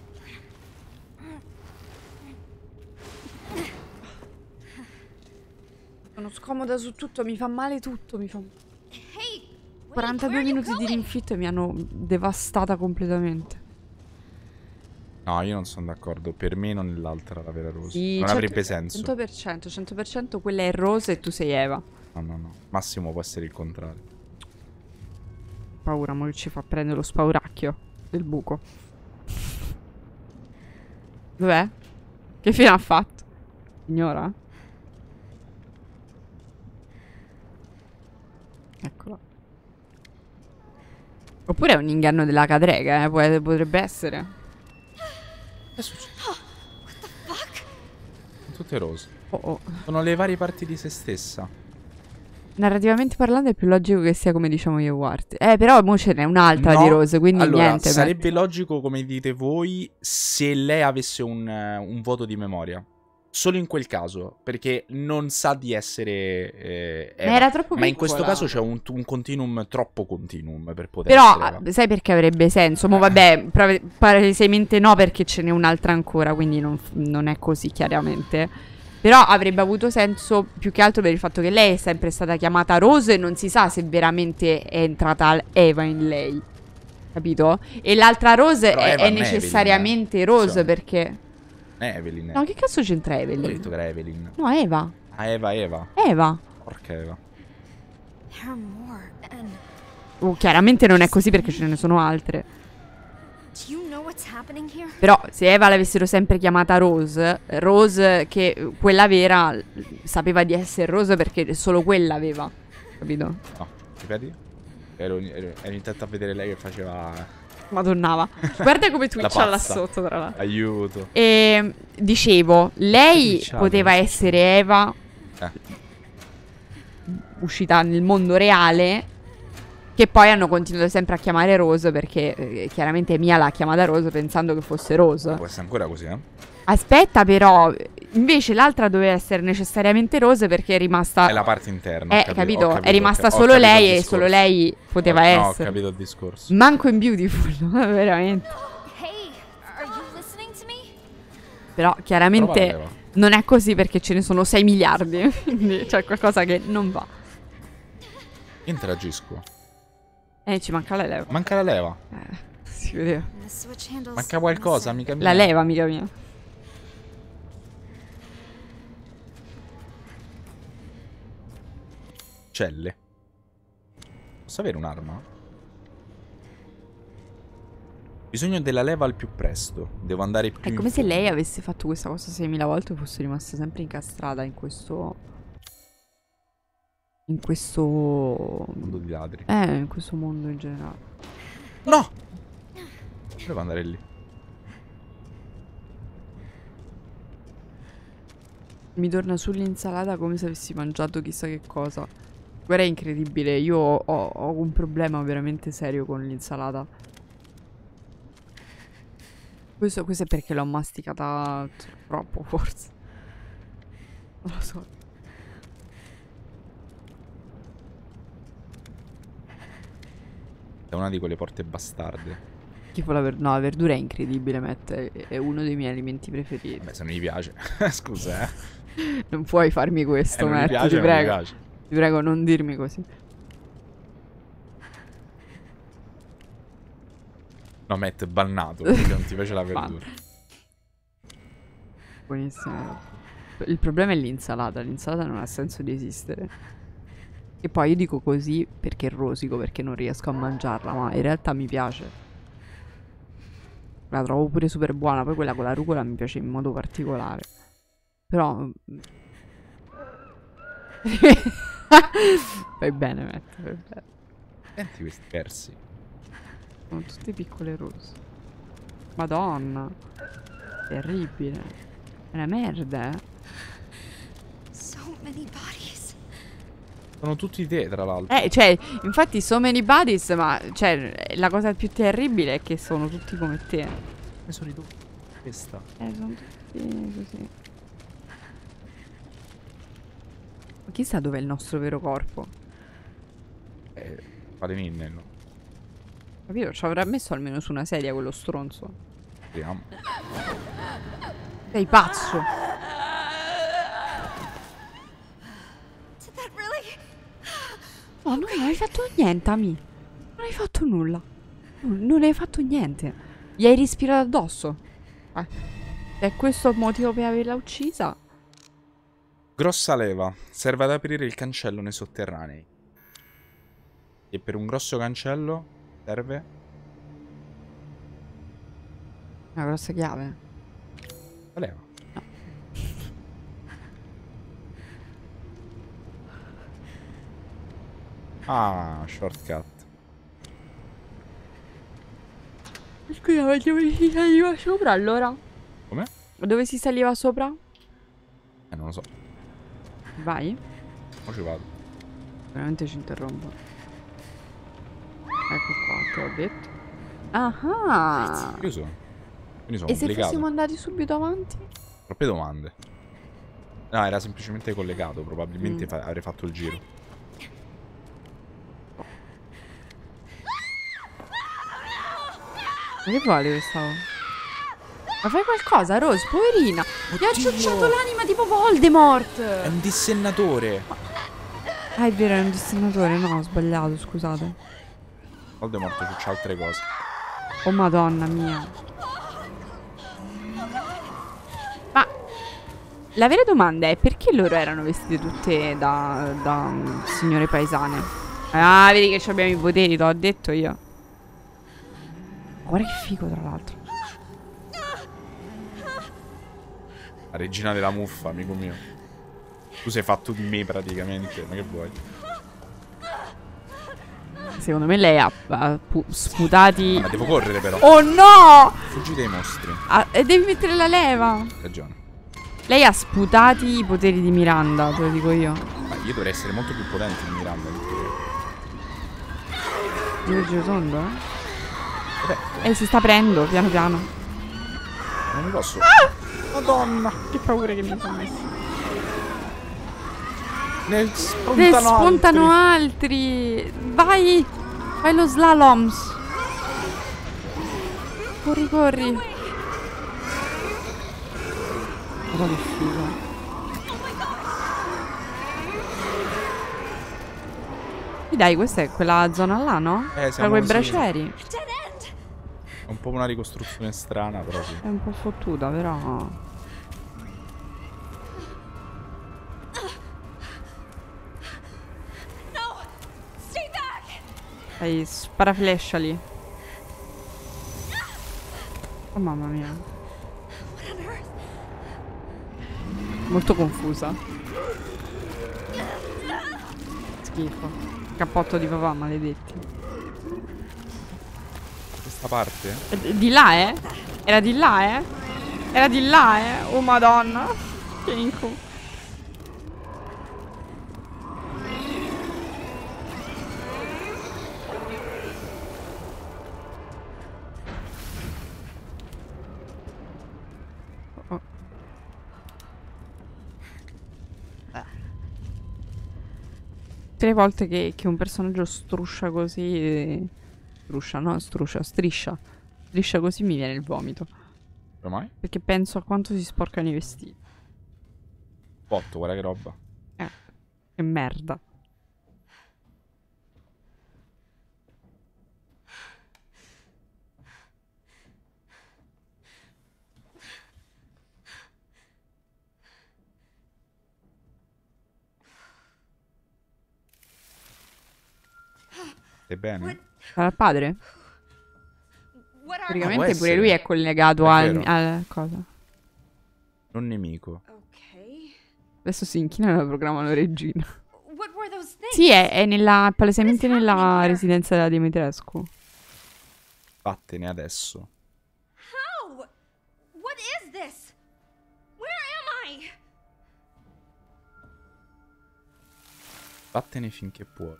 Speaker 2: Sono scomoda su tutto, mi fa male tutto, mi fa...
Speaker 6: Hey, wait,
Speaker 2: quarantadue
Speaker 6: where are you
Speaker 2: minuti di
Speaker 6: going?
Speaker 2: rinfitto e mi hanno devastata completamente.
Speaker 1: No, io non sono d'accordo. Per me non è l'altra la vera Rose.
Speaker 2: Sì,
Speaker 1: non
Speaker 2: cento-
Speaker 1: avrebbe senso.
Speaker 2: cento per cento, cento per cento quella è Rose e tu sei Eva.
Speaker 1: No, no, no. Massimo può essere il contrario.
Speaker 2: Paura, mo che ci fa prendere lo spauracchio del buco. Dov'è? Che fine ha fatto? Signora? Eccola. Oppure è un inganno della cadrega, eh? Può- potrebbe essere.
Speaker 1: Che succede? Sono tutte rose.
Speaker 2: Oh oh.
Speaker 1: Sono le varie parti di se stessa.
Speaker 2: Narrativamente parlando è più logico che sia come diciamo io, Ward. Eh, però mo ce n'è un'altra
Speaker 1: No,
Speaker 2: di Rose, quindi
Speaker 1: allora,
Speaker 2: niente.
Speaker 1: sarebbe logico, come dite voi, se lei avesse un, eh, un voto di memoria. Solo in quel caso, perché non sa di essere eh, Eva.
Speaker 2: Ma era troppo
Speaker 1: Ma in questo
Speaker 2: piccola.
Speaker 1: caso c'è un, un continuum, troppo continuum per poter
Speaker 2: Però,
Speaker 1: essere Eva.
Speaker 2: sai perché avrebbe senso? Mo vabbè, pra- palesemente no, perché ce n'è un'altra ancora, quindi non, non è così chiaramente. Però avrebbe avuto senso più che altro per il fatto che lei è sempre stata chiamata Rose e non si sa se veramente è entrata Eva in lei. Capito? E l'altra Rose
Speaker 1: Però
Speaker 2: è,
Speaker 1: Eva
Speaker 2: è
Speaker 1: non è
Speaker 2: necessariamente
Speaker 1: Evelyn,
Speaker 2: Rose
Speaker 1: eh.
Speaker 2: perché...
Speaker 1: Evelyn.
Speaker 2: No, che cazzo c'entra
Speaker 1: Ho
Speaker 2: Evelyn?
Speaker 1: detto che era Evelyn.
Speaker 2: No, Eva.
Speaker 1: Ah, Eva, Eva.
Speaker 2: Eva.
Speaker 1: Porca Eva.
Speaker 3: There are more, and
Speaker 2: Oh, chiaramente non è così perché ce ne sono altre.
Speaker 3: do you know what's happening here?
Speaker 2: Però se Eva l'avessero sempre chiamata Rose, Rose che quella vera sapeva di essere Rose perché solo quella aveva. Capito?
Speaker 1: No, ripeti? Ero, ero, ero intento a vedere lei che faceva...
Speaker 2: Madonnava. Guarda come
Speaker 1: La
Speaker 2: twitcha là
Speaker 1: pazza.
Speaker 2: sotto, tra l'altro.
Speaker 1: Aiuto.
Speaker 2: E dicevo, lei
Speaker 1: Twitchava,
Speaker 2: poteva
Speaker 1: sì.
Speaker 2: essere Eva
Speaker 1: Eh.
Speaker 2: uscita nel mondo reale, che poi hanno continuato sempre a chiamare Rose perché eh, chiaramente Mia l'ha chiamata Rose pensando che fosse Rose.
Speaker 1: Può essere ancora così, eh?
Speaker 2: Aspetta però, invece l'altra doveva essere necessariamente Rose perché è rimasta...
Speaker 1: È la parte interna. ho
Speaker 2: Eh,
Speaker 1: capito,
Speaker 2: capito?
Speaker 1: ho capito,
Speaker 2: È rimasta
Speaker 1: ho
Speaker 2: solo
Speaker 1: capito il
Speaker 2: lei e
Speaker 1: discorso.
Speaker 2: solo lei poteva
Speaker 1: Ho- No, ho
Speaker 2: essere.
Speaker 1: capito il discorso.
Speaker 2: Manco in Beautiful, veramente.
Speaker 7: Hey, are you listening to me?
Speaker 2: Però
Speaker 1: Però
Speaker 2: chiaramente
Speaker 1: valeva.
Speaker 2: non è così perché ce ne sono sei miliardi. Quindi c'è qualcosa che non va.
Speaker 1: Io interagisco.
Speaker 2: Eh, ci manca la leva.
Speaker 1: Manca la leva.
Speaker 2: Eh, si vedeva.
Speaker 3: And the switch handle's
Speaker 1: Manca qualcosa,
Speaker 3: missing.
Speaker 1: mica mia.
Speaker 2: La leva, amica mia.
Speaker 1: Celle. Posso avere un'arma? Bisogno della leva al più presto. Devo andare più
Speaker 2: È
Speaker 1: in
Speaker 2: come se
Speaker 1: fondo.
Speaker 2: lei avesse fatto questa cosa seimila volte e fosse rimasta sempre incastrata in questo... In questo...
Speaker 1: Mondo di ladri.
Speaker 2: Eh, in questo mondo in generale.
Speaker 1: No! Devo andare lì.
Speaker 2: Mi torna sull'insalata come se avessi mangiato chissà che cosa. Guarda, è incredibile. Io ho, ho un problema veramente serio con l'insalata. Questo, questo è perché l'ho masticata troppo, forse. Non lo so.
Speaker 1: È una di quelle porte bastarde.
Speaker 2: Tipo la verdura. No, la verdura è incredibile, Matt. È, è uno dei miei alimenti preferiti.
Speaker 1: Vabbè, se non gli piace. Scusa, eh.
Speaker 2: Non puoi farmi questo,
Speaker 1: Eh, non
Speaker 2: Matt.
Speaker 1: mi piace,
Speaker 2: ti
Speaker 1: non mi
Speaker 2: prego.
Speaker 1: piace.
Speaker 2: Ti prego, non dirmi così.
Speaker 1: No, Matt, bannato perché non ti piace la
Speaker 2: Ban-
Speaker 1: verdura.
Speaker 2: Buonissimo. Il problema è l'insalata. L'insalata non ha senso di esistere. E poi io dico così perché rosico, perché non riesco a mangiarla, ma in realtà mi piace. La trovo pure super buona. Poi quella con la rucola mi piace in modo particolare. Però... Fai bene, Matt. Fai bene.
Speaker 1: Senti questi versi.
Speaker 2: Sono tutte piccole rose. Madonna. Terribile. È una merda, eh.
Speaker 3: So many bodies.
Speaker 1: Sono tutti te, tra l'altro.
Speaker 2: Eh, cioè, infatti so many bodies, ma cioè, la cosa più terribile è che sono tutti come te.
Speaker 1: Ne sono ridotti. Questa.
Speaker 2: Eh, sono tutti così. Ma chissà dov'è il nostro vero corpo?
Speaker 1: Eh, fate minne, no?
Speaker 2: Capito? Ci avrà messo almeno su una sedia quello stronzo.
Speaker 1: Speriamo.
Speaker 2: Sei pazzo.
Speaker 3: Did that really?
Speaker 2: No, non hai fatto niente, Ami. Non hai fatto nulla. Non, non hai fatto niente. Gli hai respirato addosso. Eh. Se è questo il motivo per averla uccisa.
Speaker 1: Grossa leva. Serve ad aprire il cancello nei sotterranei. E per un grosso cancello serve
Speaker 2: Una grossa chiave.
Speaker 1: la leva. Ah, shortcut.
Speaker 2: Scusa, ma dove si saliva sopra allora?
Speaker 1: Come?
Speaker 2: Dove si saliva sopra?
Speaker 1: Eh, non lo so.
Speaker 2: Vai.
Speaker 1: Ora ci vado.
Speaker 2: Veramente ci interrompo. Ecco qua, te l'ho detto. Ah.
Speaker 1: Io so. Quindi sono
Speaker 2: E se
Speaker 1: obbligato.
Speaker 2: fossimo andati subito avanti?
Speaker 1: Troppe domande. No, era semplicemente collegato. Probabilmente
Speaker 2: Mm.
Speaker 1: fa avrei fatto il giro.
Speaker 2: Ma che vuole questa? Ma fai qualcosa, Rose, poverina. Gli ha
Speaker 1: Oddio.
Speaker 2: ciucciato l'anima tipo Voldemort.
Speaker 1: È un dissennatore.
Speaker 2: Ah, è vero, è un distennatore. No, ho sbagliato, scusate.
Speaker 1: Voldemort c'ha altre cose.
Speaker 2: Oh, madonna mia. Ma la vera domanda è perché loro erano vestite tutte da, da um, signore paesane? Ah, vedi che abbiamo i poteri, te l'ho detto io. Guarda che figo, tra l'altro.
Speaker 1: La regina della muffa, amico mio. Tu sei fatto di me praticamente. Ma che vuoi?
Speaker 2: Secondo me lei ha, ha pu- sputati.
Speaker 1: Ma devo correre però.
Speaker 2: Oh no!
Speaker 1: Fuggi dai mostri.
Speaker 2: Ah, e devi mettere la leva.
Speaker 1: Hai ragione.
Speaker 2: Lei ha sputati i poteri di Miranda, te lo dico io.
Speaker 1: Ma io dovrei essere molto più potente di Miranda.
Speaker 2: Giro giro tondo, eh?
Speaker 1: Vabbè,
Speaker 2: E si sta aprendo, piano piano.
Speaker 1: non mi posso.
Speaker 2: Madonna, che paura che mi sono messo.
Speaker 1: Ne
Speaker 2: Ne
Speaker 1: spuntano,
Speaker 2: spuntano
Speaker 1: altri.
Speaker 2: altri. Vai. Fai lo slaloms. Corri, corri. Guarda che figo. E dai, questa è quella zona là, no?
Speaker 1: Eh,
Speaker 2: Tra
Speaker 1: siamo
Speaker 2: quei
Speaker 1: così.
Speaker 2: bracieri.
Speaker 1: È un po' una ricostruzione strana proprio.
Speaker 2: È un po' fottuta, però.
Speaker 7: No! Stay back!
Speaker 2: Dai, sparaflesciali. Oh mamma mia. Molto confusa. Schifo. Cappotto di papà, maledetti.
Speaker 1: Questa parte?
Speaker 2: Eh, Di là, eh? Era di là, eh? Era di là, eh? Oh madonna. Che incubo. Oh. Tre volte che, che un personaggio struscia così. eh, Struscia, no? Struscia, striscia. Striscia così mi viene il vomito.
Speaker 1: Ormai?
Speaker 2: Perché penso a quanto si sporcano i vestiti.
Speaker 1: Botto, guarda che roba.
Speaker 2: Eh, che merda.
Speaker 1: Stai bene?
Speaker 2: Sarà il padre?
Speaker 3: What are
Speaker 2: Praticamente
Speaker 1: può
Speaker 2: pure
Speaker 1: essere.
Speaker 2: lui è collegato
Speaker 1: È
Speaker 2: al,
Speaker 1: vero.
Speaker 2: al cosa.
Speaker 1: Non nemico.
Speaker 3: Okay.
Speaker 2: Adesso si inchinano e programmano regina.
Speaker 3: What were those things?
Speaker 2: Sì, è, è nella, palesemente
Speaker 3: What is happening
Speaker 2: nella
Speaker 3: here?
Speaker 2: residenza della Dimitrescu.
Speaker 1: Vattene adesso.
Speaker 3: How? What is this? Where am I?
Speaker 1: Vattene finché puoi.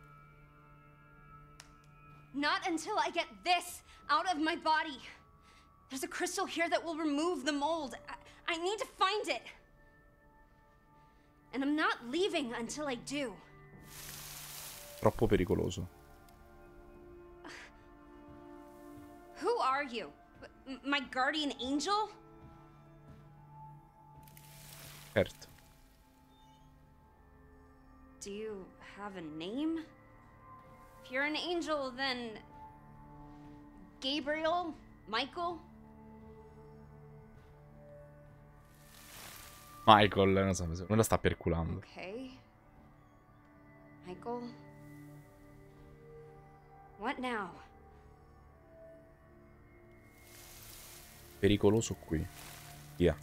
Speaker 3: Not until I get this out of my body. There's a crystal here that will remove the mold. I, I need to find it. And I'm not leaving until I do.
Speaker 1: Troppo pericoloso.
Speaker 3: Who are you? M- my guardian angel?
Speaker 1: Certo.
Speaker 3: Do you have a name? If you're an angel, then Gabriel? Michael?
Speaker 1: Michael, non so, non la sta perculando.
Speaker 3: Okay. Michael? What now?
Speaker 1: Pericoloso qui. Via.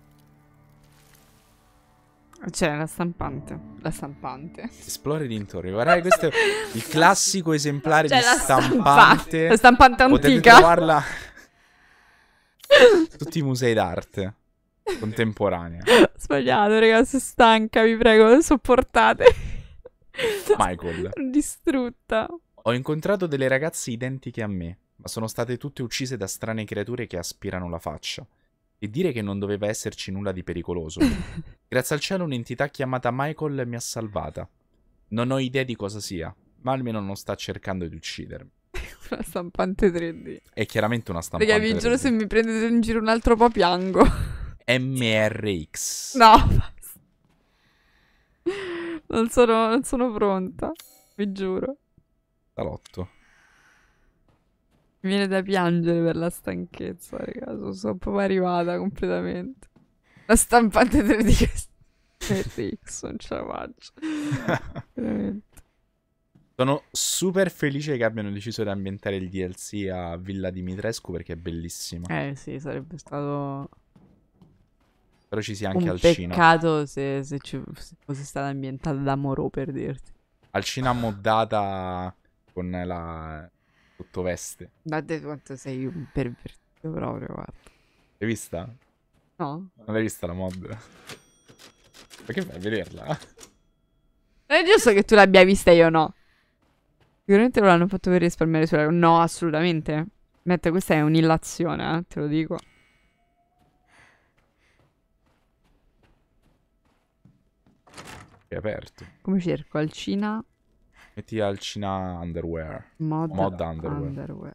Speaker 2: C'è la stampante. La stampante.
Speaker 1: Esplore dintorni. Guardate, questo è il classico esemplare
Speaker 2: C'è
Speaker 1: di
Speaker 2: la
Speaker 1: stampante.
Speaker 2: La stampante
Speaker 1: Potete
Speaker 2: antica.
Speaker 1: trovarla in tutti i musei d'arte contemporanea.
Speaker 2: Sbagliato, ragazzi, sono stanca, vi prego, non sopportate.
Speaker 1: Michael.
Speaker 2: Distrutta.
Speaker 1: Ho incontrato delle ragazze identiche a me, ma sono state tutte uccise da strane creature che aspirano la faccia. E dire che non doveva esserci nulla di pericoloso. Grazie al cielo un'entità chiamata Michael mi ha salvata. Non ho idea di cosa sia, ma almeno non sta cercando di uccidermi.
Speaker 2: Una stampante tre D.
Speaker 1: È chiaramente una stampante
Speaker 2: Raga, vi giuro,
Speaker 1: tre D.
Speaker 2: se mi prendete in giro un altro po' piango.
Speaker 1: M R X.
Speaker 2: No, basta. Non sono, non sono pronta, vi giuro.
Speaker 1: Salotto.
Speaker 2: Mi viene da piangere per la stanchezza, raga. Sono, sono proprio arrivata completamente. La stampante tre D che X, non ce la faccio. Veramente.
Speaker 1: Sono super felice che abbiano deciso di ambientare il D L C a Villa Dimitrescu perché è bellissima.
Speaker 2: Eh sì, sarebbe stato
Speaker 1: Però ci sia anche
Speaker 2: un
Speaker 1: Alcina.
Speaker 2: peccato se, se, ci, se fosse stata ambientata da Moreau, per dirti.
Speaker 1: Alcina moddata con la sottoveste.
Speaker 2: Guarda quanto sei un pervertito proprio, guarda.
Speaker 1: L'hai vista?
Speaker 2: No?
Speaker 1: Non l'hai vista la mod? Perché fai a vederla?
Speaker 2: Non è giusto che tu l'abbia vista e io no. Sicuramente lo l'hanno fatto per risparmiare sulla... No, assolutamente. Mette, questa è un'illazione, eh, te lo dico.
Speaker 1: È aperto.
Speaker 2: Come cerco? Alcina
Speaker 1: Metti Alcina Underwear.
Speaker 2: mod,
Speaker 1: Mod underwear.
Speaker 2: underwear.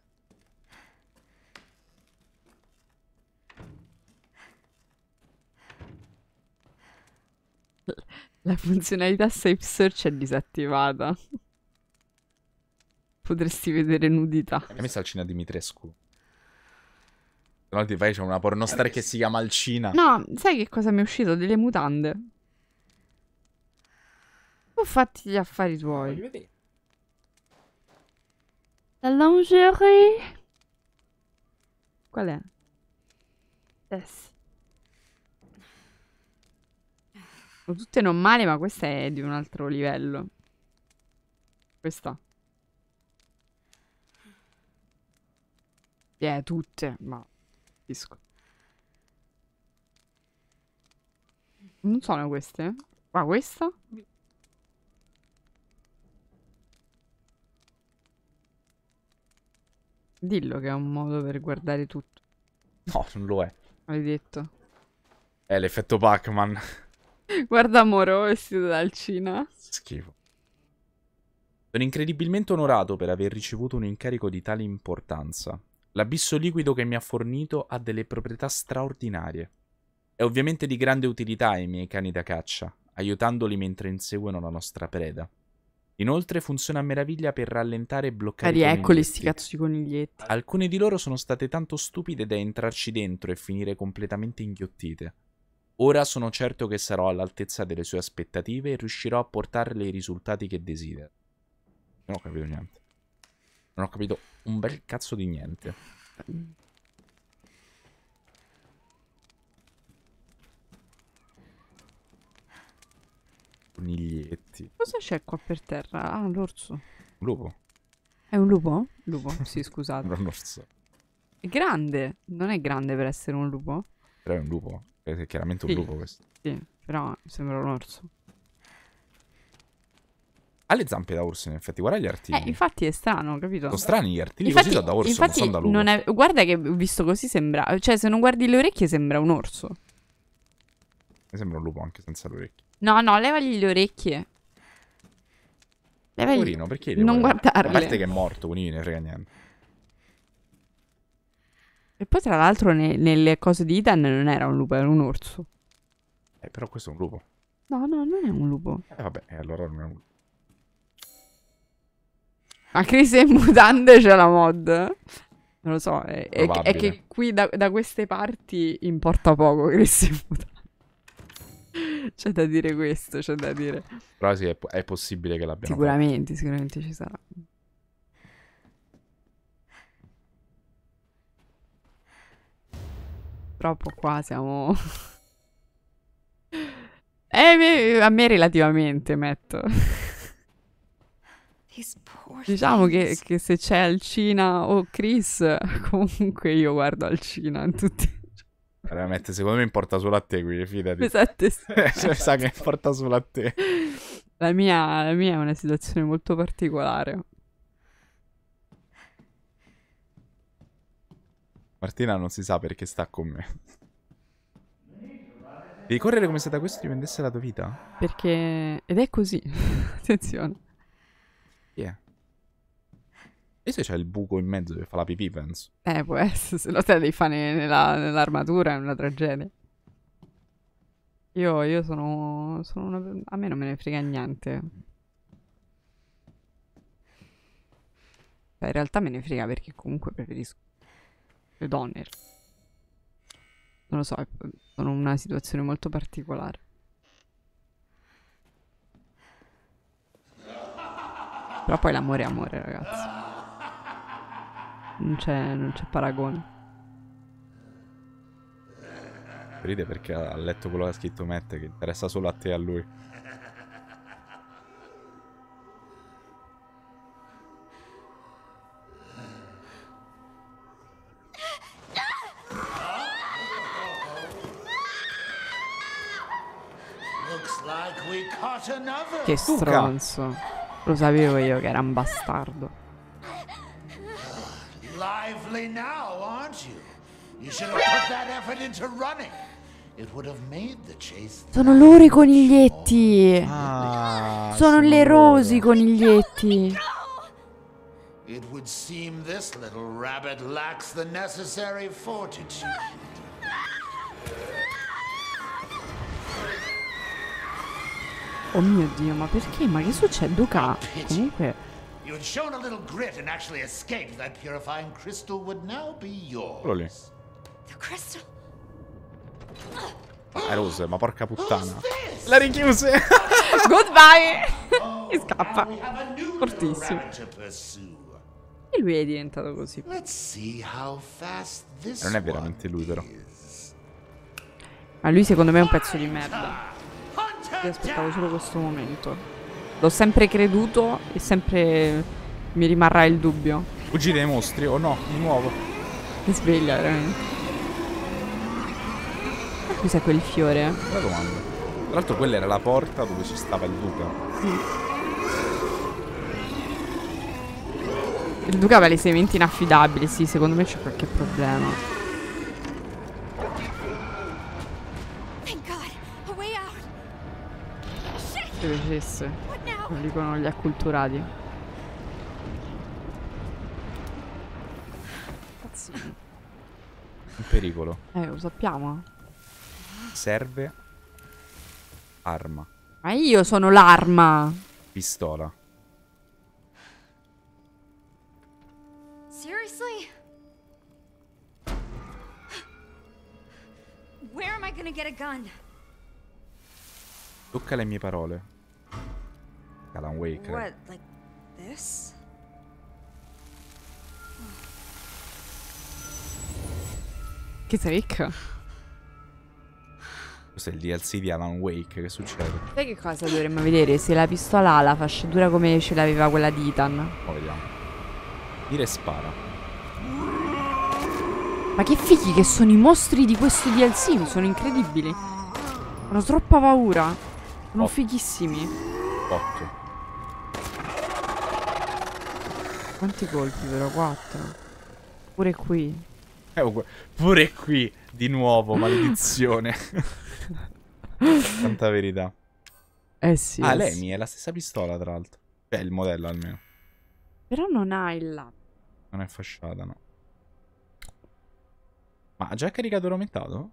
Speaker 2: La funzionalità Safe Search è disattivata. Potresti vedere nudità.
Speaker 1: Hai messo Alcina Dimitrescu? Se no ti fai, c'è una pornostar che si chiama Alcina.
Speaker 2: No, sai che cosa mi è uscito? Delle mutande. Tu fatti gli affari tuoi. La lingerie. Qual è? Eh sì. Sono tutte non male, ma questa è di un altro livello. Questa. Eh, tutte, ma capisco. Non sono queste? Ma questa? Dillo che è un modo per guardare tutto.
Speaker 1: No, non lo è.
Speaker 2: Hai detto.
Speaker 1: È l'effetto Pac-Man.
Speaker 2: Guarda Moro vestito da Alcina.
Speaker 1: Schifo. Sono incredibilmente onorato per aver ricevuto un incarico di tale importanza. L'abisso liquido che mi ha fornito ha delle proprietà straordinarie. È ovviamente di grande utilità ai miei cani da caccia, aiutandoli mentre inseguono la nostra preda. Inoltre funziona a meraviglia per rallentare e bloccare i
Speaker 2: Eccoli,
Speaker 1: coniglietti.
Speaker 2: sti cazzo di coniglietti.
Speaker 1: Alcune di loro sono state tanto stupide da entrarci dentro e finire completamente inghiottite. Ora sono certo che sarò all'altezza delle sue aspettative e riuscirò a portarle i risultati che desidera. Non ho capito niente. Non ho capito un bel cazzo di niente. Coniglietti.
Speaker 2: Cosa c'è qua per terra? Ah, l'orso.
Speaker 1: Un lupo?
Speaker 2: È un lupo? Lupo, sì, scusate.
Speaker 1: Non un orso.
Speaker 2: È grande. Non è grande per essere un lupo?
Speaker 1: Però è un lupo. È chiaramente un
Speaker 2: Sì.
Speaker 1: lupo questo.
Speaker 2: Sì, però sembra un orso.
Speaker 1: Ha le zampe da orso, in effetti. Guarda gli artigli.
Speaker 2: Eh, infatti è strano, capito?
Speaker 1: Sono strani gli artigli,
Speaker 2: Infatti,
Speaker 1: così sono da orso,
Speaker 2: infatti
Speaker 1: non sono da lupo.
Speaker 2: non è... Guarda che visto così sembra... Cioè, se non guardi le orecchie sembra un orso.
Speaker 1: Mi sembra un lupo anche senza le orecchie.
Speaker 2: No, no, levagli le orecchie. Levagli...
Speaker 1: Poverino, perché
Speaker 2: Non
Speaker 1: devo-
Speaker 2: guardarle.
Speaker 1: A parte che è morto, quindi ne frega niente.
Speaker 2: E poi tra l'altro ne- nelle cose di Ethan non era un lupo, era un orso.
Speaker 1: Eh, però questo è un lupo.
Speaker 2: No, no, non è un lupo.
Speaker 1: Eh, vabbè, eh, allora non è un lupo.
Speaker 2: Ma Chris in mutande c'è la mod? Non lo so, è, è- è
Speaker 1: Probabile.
Speaker 2: che qui da, da queste parti importa poco Chris in mutande. C'è da dire questo, c'è da dire.
Speaker 1: Però sì, è, po- è possibile che l'abbiano
Speaker 2: Sicuramente, sicuramente ci sarà. Troppo qua siamo... Eh, me- a me relativamente, metto.
Speaker 3: These poor
Speaker 2: Diciamo che,
Speaker 3: things.
Speaker 2: che se c'è Alcina o Chris, comunque io guardo Alcina in tutti.
Speaker 1: fatto. Veramente, secondo me importa solo a te qui, fidati.
Speaker 2: Pesette.
Speaker 1: Cioè, sa che importa solo a te.
Speaker 2: La mia, la mia è una situazione molto particolare.
Speaker 1: Martina non si sa perché sta con me. Devi correre come se da questo dipendesse la tua vita?
Speaker 2: Perché... Ed è così. Attenzione.
Speaker 1: Chi è? E se c'è il buco in mezzo che fa la pipì, penso.
Speaker 2: Eh, può essere. Se lo te devi fare ne- nella- nell'armatura è una tragedia. Io, io sono, sono una... A me non me ne frega niente. Cioè, in realtà me ne frega perché comunque preferisco le donne. Non lo so, è- sono in una situazione molto particolare. Però poi l'amore è amore, ragazzi. Non c'è, non c'è paragone.
Speaker 1: Ride perché ha letto quello che ha scritto Matt, che interessa solo a te e a lui.
Speaker 8: Looks like we caught another.
Speaker 2: Che stronzo. Lo sapevo io che era un bastardo.
Speaker 8: Lively now, aren't you? You should have put that effort into running. It would have made the chase.
Speaker 2: Sono loro i coniglietti.
Speaker 1: Ah,
Speaker 2: Sono le
Speaker 1: loro.
Speaker 2: rosi i coniglietti.
Speaker 8: It would seem this little rabbit lacks the necessary fortitude.
Speaker 2: Oh mio Dio, ma perché? Ma che succede? Duca? Comunque...
Speaker 8: You had shown a little grit and actually escaped. That purifying crystal would now be yours.
Speaker 1: Quello lì.
Speaker 3: The crystal.
Speaker 1: Ah, rose, ma porca puttana. La richiuse.
Speaker 2: Goodbye! E scappa.
Speaker 8: We have a new
Speaker 2: Fortissimo.
Speaker 8: rabbit to pursue.
Speaker 2: E lui è diventato così.
Speaker 8: Let's see how fast this
Speaker 1: Non è veramente lui, però.
Speaker 2: Ma lui secondo me è un pezzo di merda. Io aspettavo solo questo momento. L'ho sempre creduto e sempre mi rimarrà il dubbio.
Speaker 1: Fuggire dai mostri o no? Di nuovo.
Speaker 2: Mi sveglia veramente. Cos'è quel fiore?
Speaker 1: La domanda. Tra l'altro quella era la porta dove ci stava il Duca.
Speaker 2: Il Duca ha palesemente inaffidabile, sì, secondo me c'è qualche problema.
Speaker 3: Thank God. A way out. Shit.
Speaker 2: Se facesse.
Speaker 3: What now?
Speaker 2: Lo dicono gli acculturati. Cazzino.
Speaker 1: Un pericolo.
Speaker 2: Eh, lo sappiamo.
Speaker 1: Serve arma.
Speaker 2: Ma io sono l'arma.
Speaker 1: Pistola.
Speaker 3: Seriously? Where am I gonna get a gun?
Speaker 1: Tocca le mie parole. Alan Wake.
Speaker 3: What, like this?
Speaker 2: Che secca.
Speaker 1: Questo è il D L C di Alan Wake. Che succede?
Speaker 2: Sai che cosa dovremmo vedere? Se la pistola ha la fasciatura come ce l'aveva quella di Ethan.
Speaker 1: Poi vediamo. Tira e spara.
Speaker 2: Ma che fighi che sono i mostri di questo D L C. Sono incredibili. Hanno troppa paura. Sono
Speaker 1: Oh.
Speaker 2: fighissimi.
Speaker 1: otto.
Speaker 2: Quanti colpi però? quattro. Pure qui.
Speaker 1: Eh, gu- pure qui. Di nuovo, maledizione. Tanta verità.
Speaker 2: Eh sì.
Speaker 1: Ah,
Speaker 2: eh
Speaker 1: lei
Speaker 2: sì.
Speaker 1: mi è la stessa pistola, tra l'altro. Cioè, il modello almeno.
Speaker 2: Però non ha il là.
Speaker 1: Non è fasciata, no. Ma ha già caricato aumentato?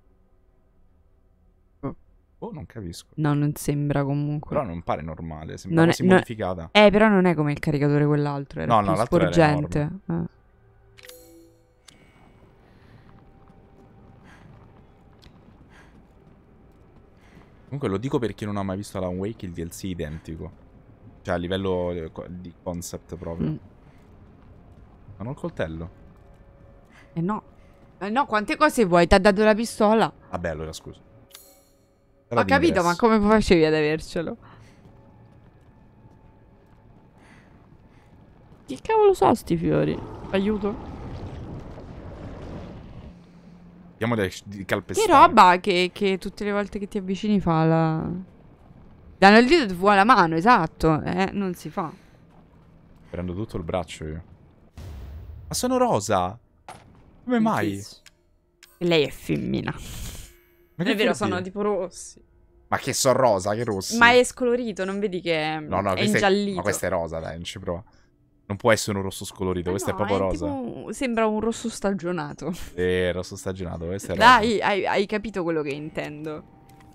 Speaker 2: Oh.
Speaker 1: Oh, non capisco.
Speaker 2: No, non sembra comunque.
Speaker 1: Però non pare normale, sembra
Speaker 2: Non è-
Speaker 1: quasi
Speaker 2: non-
Speaker 1: modificata.
Speaker 2: Eh, però non è come il caricatore quell'altro. Era
Speaker 1: No,
Speaker 2: più
Speaker 1: no, l'altro era
Speaker 2: sporgente. Eh.
Speaker 1: Comunque lo dico per chi non ha mai visto Alan Wake, il D L C è identico. Cioè a livello eh, co- di concept proprio.
Speaker 2: Mm.
Speaker 1: Ma non il coltello?
Speaker 2: Eh no. Eh no, quante cose vuoi? Ti ha dato la pistola?
Speaker 1: Vabbè, allora scusa.
Speaker 2: Ho capito, ma come facevi ad avercelo? Che cavolo so sti fiori? Aiuto.
Speaker 1: Vediamo di, di
Speaker 2: Che
Speaker 1: calpestare.
Speaker 2: roba che, che tutte le volte che ti avvicini fa la... Danno il dito e ti vuole la mano, esatto. Eh, non si fa.
Speaker 1: Prendo tutto il braccio io. Ma sono rosa! Come mai?
Speaker 2: E lei è femmina.
Speaker 1: Ma
Speaker 2: Non è vero,
Speaker 1: vuol
Speaker 2: sono
Speaker 1: dire?
Speaker 2: tipo rossi.
Speaker 1: Ma che so rosa, che rossi.
Speaker 2: Ma è scolorito, non vedi che è,
Speaker 1: No, no,
Speaker 2: è
Speaker 1: questo
Speaker 2: ingiallito.
Speaker 1: ma questo è rosa, dai, non ci prova. Non può essere un rosso scolorito,
Speaker 2: Ma
Speaker 1: questo
Speaker 2: no,
Speaker 1: è proprio rosa.
Speaker 2: tipo- sembra un rosso stagionato.
Speaker 1: Eh, rosso stagionato, questo è rosa.
Speaker 2: Dai, hai, hai capito quello che intendo.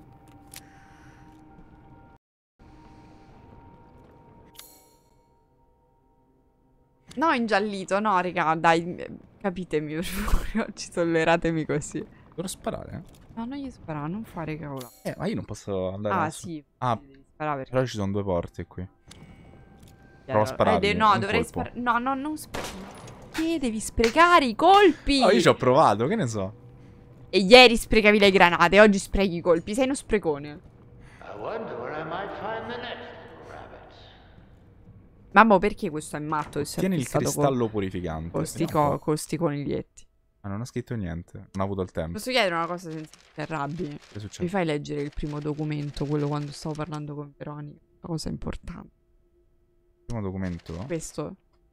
Speaker 2: No, ingiallito, no, raga, dai, capitemi per favore, oggi tolleratemi così.
Speaker 1: Dovrò sparare, eh?
Speaker 2: No, non gli spara, non fare cavolo.
Speaker 1: Eh, ma io non posso andare
Speaker 2: Ah,
Speaker 1: adesso.
Speaker 2: sì,
Speaker 1: Ah,
Speaker 2: devi sparare perché...
Speaker 1: però ci sono due porte qui. Prova a
Speaker 2: Eh,
Speaker 1: spararli,
Speaker 2: de- no,
Speaker 1: un
Speaker 2: dovrei
Speaker 1: colpo.
Speaker 2: sparare... No, no, non sparare. Che devi sprecare i colpi?
Speaker 1: Oh, io ci ho provato, che ne so.
Speaker 2: E ieri sprecavi le granate, oggi sprechi i colpi, sei uno sprecone.
Speaker 8: I wonder where I might find the next rabbit.
Speaker 2: Mamma, perché questo è matto? E si è
Speaker 1: Tieni il
Speaker 2: fissato
Speaker 1: cristallo
Speaker 2: con,
Speaker 1: purificante.
Speaker 2: con sti
Speaker 1: Vediamo un
Speaker 2: co-
Speaker 1: po'.
Speaker 2: con sti coniglietti.
Speaker 1: Ma non ha scritto niente. Non ha avuto il tempo.
Speaker 2: Posso chiedere una cosa senza che ti arrabbi?
Speaker 1: Che
Speaker 2: Mi
Speaker 1: succede?
Speaker 2: fai leggere il primo documento, quello quando stavo parlando con Veronica? Una cosa importante.
Speaker 1: Primo documento?
Speaker 2: Questo.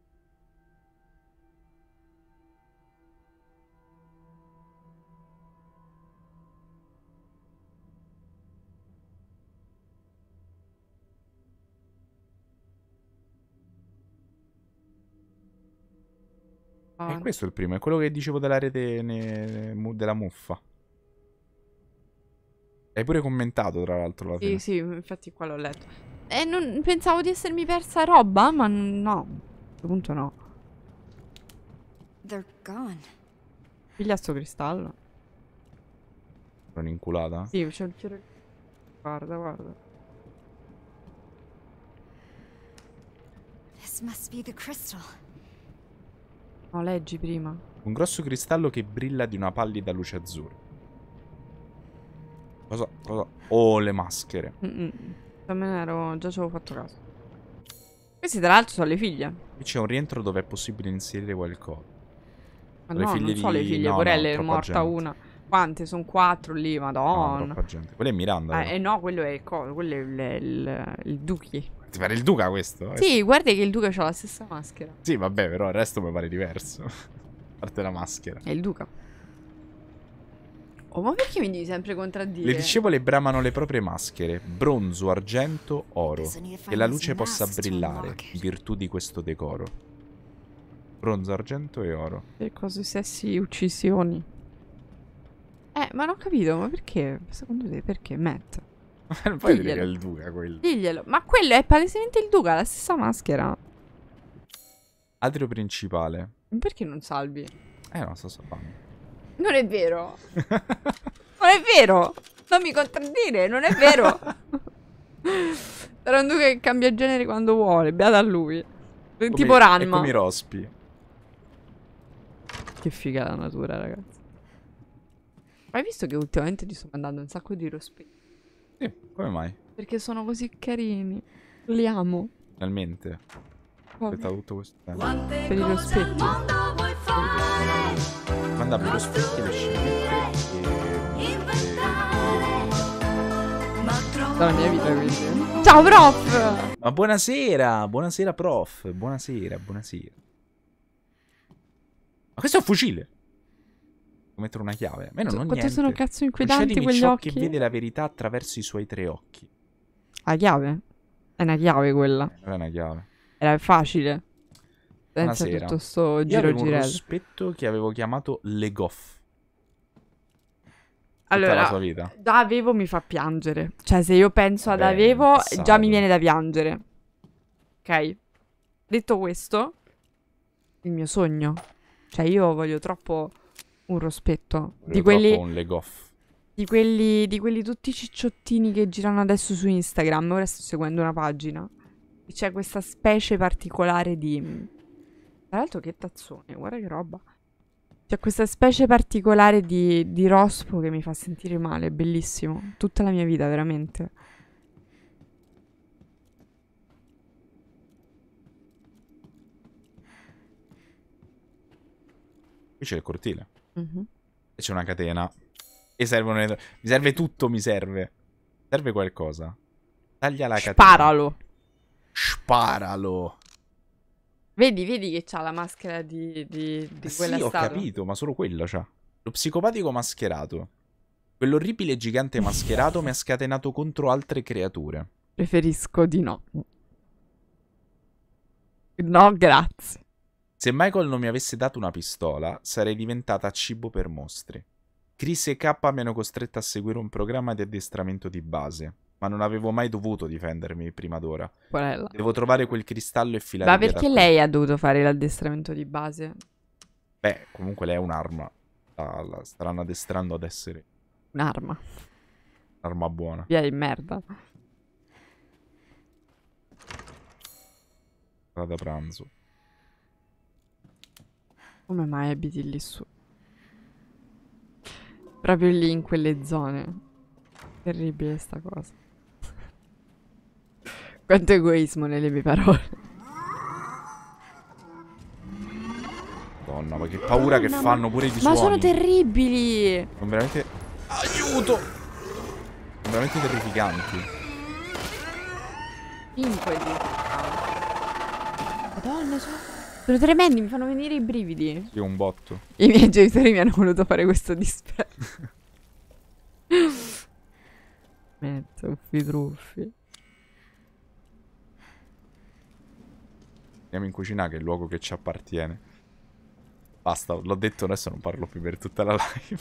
Speaker 1: E questo è il primo, è quello che dicevo della rete ne- mu- della muffa. Hai pure commentato, tra l'altro, alla
Speaker 2: Sì,
Speaker 1: fine.
Speaker 2: sì, infatti qua l'ho letto. E non pensavo di essermi persa roba, ma n- no. A questo punto no.
Speaker 3: They're gone.
Speaker 2: Piglia sto cristallo.
Speaker 1: Sono inculata?
Speaker 2: Sì, c'è il fiore. Guarda, guarda.
Speaker 3: This must be the crystal.
Speaker 2: No, leggi prima.
Speaker 1: Un grosso cristallo che brilla di una pallida luce azzurra. Cosa? Cosa? Oh, le maschere.
Speaker 2: Mm-mm. Già me ne ero, già ci avevo fatto caso. Questi tra l'altro sono le figlie.
Speaker 1: Qui c'è un rientro dove è possibile inserire qualcosa.
Speaker 2: Ma
Speaker 1: Le
Speaker 2: no,
Speaker 1: figlie
Speaker 2: non so le
Speaker 1: di-
Speaker 2: figlie,
Speaker 1: no, no,
Speaker 2: porelle, è
Speaker 1: troppa
Speaker 2: morta
Speaker 1: gente.
Speaker 2: una. Quante? Sono quattro lì,
Speaker 1: No,
Speaker 2: madonna.
Speaker 1: troppa gente. Quella è Miranda.
Speaker 2: Ah,
Speaker 1: però.
Speaker 2: eh no, quello è il co- quello è il, il, il Duchi.
Speaker 1: Ti pare il Duca questo? Eh?
Speaker 2: Sì, guarda che il Duca ha la stessa maschera.
Speaker 1: Sì, vabbè, però il resto mi pare diverso. A parte la maschera.
Speaker 2: È il Duca. Oh, ma perché mi devi sempre contraddire?
Speaker 1: Le discepole bramano le proprie maschere, bronzo, argento, oro, che la luce possa brillare, in virtù di questo decoro. Bronzo, argento e oro.
Speaker 2: Per cose sessi uccisioni. Eh, ma non ho capito, ma perché? Secondo te perché? Matt?
Speaker 1: Non puoi dire
Speaker 2: Diglielo.
Speaker 1: che è il Duca quello.
Speaker 2: Diglielo. Ma quello è palesemente il Duca, ha la stessa maschera.
Speaker 1: Atrio principale.
Speaker 2: Perché non salvi?
Speaker 1: Eh no, sto salvando.
Speaker 2: Non è vero. Non è vero. Non mi contraddire, non è vero. Era un Duca che cambia genere quando vuole, beata a lui. Tipo
Speaker 1: È
Speaker 2: Ranma.
Speaker 1: come i rospi.
Speaker 2: Che figa la natura, ragazzi. Hai visto che ultimamente ti sto mandando un sacco di rospi?
Speaker 1: Sì, come mai?
Speaker 2: Perché sono così carini. Li amo.
Speaker 1: Finalmente.
Speaker 2: Vabbè.
Speaker 1: Aspetta tutto questo tempo.
Speaker 2: Per i rospetti.
Speaker 1: Mandami lo specchio, le scenette e...
Speaker 2: Dalla mia vita, quindi. Ciao, prof!
Speaker 1: Ma buonasera, buonasera prof, buonasera, buonasera. Ma questo è un fucile. Devo mettere una chiave. A me non ho
Speaker 2: Quanto
Speaker 1: niente.
Speaker 2: sono cazzo inquietanti
Speaker 1: Concedimi
Speaker 2: quegli
Speaker 1: ciò
Speaker 2: occhi.
Speaker 1: che vede la verità attraverso i suoi tre occhi.
Speaker 2: La chiave? È una chiave quella.
Speaker 1: Non è una chiave.
Speaker 2: Era facile. Senza
Speaker 1: Buonasera.
Speaker 2: tutto sto
Speaker 1: Io
Speaker 2: giro
Speaker 1: avevo un
Speaker 2: girello.
Speaker 1: rospetto che avevo chiamato Legoff. Tutta
Speaker 2: Allora,
Speaker 1: la sua vita.
Speaker 2: da avevo mi fa piangere. Cioè, se io penso ad
Speaker 1: Vabbè,
Speaker 2: avevo,
Speaker 1: passato.
Speaker 2: già mi viene da piangere. Ok? Detto questo, il mio sogno. Cioè, io voglio troppo un rospetto.
Speaker 1: Volevo
Speaker 2: Di quelli,
Speaker 1: troppo un Legoff.
Speaker 2: di quelli, di quelli tutti cicciottini che girano adesso su Instagram. Ora sto seguendo una pagina. E c'è questa specie particolare di... Tra l'altro che tazzone, guarda che roba. C'è questa specie particolare di, di rospo che mi fa sentire male, è bellissimo. Tutta la mia vita, veramente.
Speaker 1: Qui c'è il cortile.
Speaker 2: Mhm.
Speaker 1: E c'è una catena. E servono le... Mi serve tutto, mi serve. Serve qualcosa. Taglia la catena.
Speaker 2: Sparalo.
Speaker 1: Sparalo.
Speaker 2: Vedi, vedi che c'ha la maschera di, di, di
Speaker 1: Eh
Speaker 2: quella
Speaker 1: sì, ho
Speaker 2: statua.
Speaker 1: capito, ma solo quello c'ha. Lo psicopatico mascherato. Quell'orribile gigante mascherato mi ha scatenato contro altre creature.
Speaker 2: Preferisco di no. No, grazie.
Speaker 1: Se Michael non mi avesse dato una pistola, sarei diventata cibo per mostri. Chris e K mi hanno costretto a seguire un programma di addestramento di base, ma non avevo mai dovuto difendermi prima d'ora.
Speaker 2: Porella.
Speaker 1: Devo trovare quel cristallo e filare
Speaker 2: Ma
Speaker 1: via da
Speaker 2: perché
Speaker 1: qui.
Speaker 2: lei ha dovuto fare l'addestramento di base?
Speaker 1: Beh, comunque lei è un'arma. La, la staranno addestrando ad essere
Speaker 2: Un'arma.
Speaker 1: un'arma buona.
Speaker 2: Via di merda.
Speaker 1: Ora da pranzo.
Speaker 2: Come mai abiti lì su? Proprio lì in quelle zone. Terribile sta cosa. Quanto egoismo nelle mie parole.
Speaker 1: Madonna, ma che paura che
Speaker 2: Madonna,
Speaker 1: fanno pure i
Speaker 2: Ma
Speaker 1: suoni.
Speaker 2: sono terribili.
Speaker 1: Sono veramente... Aiuto! Sono veramente terrificanti.
Speaker 2: Cinque di... Madonna, sono... sono tremendi, mi fanno venire i brividi.
Speaker 1: Io un botto.
Speaker 2: I miei genitori mi hanno voluto fare questo dispetto. Mezzo, uffi truffi.
Speaker 1: Andiamo in cucina che è il luogo che ci appartiene. Basta, l'ho detto, adesso non parlo più per tutta la live.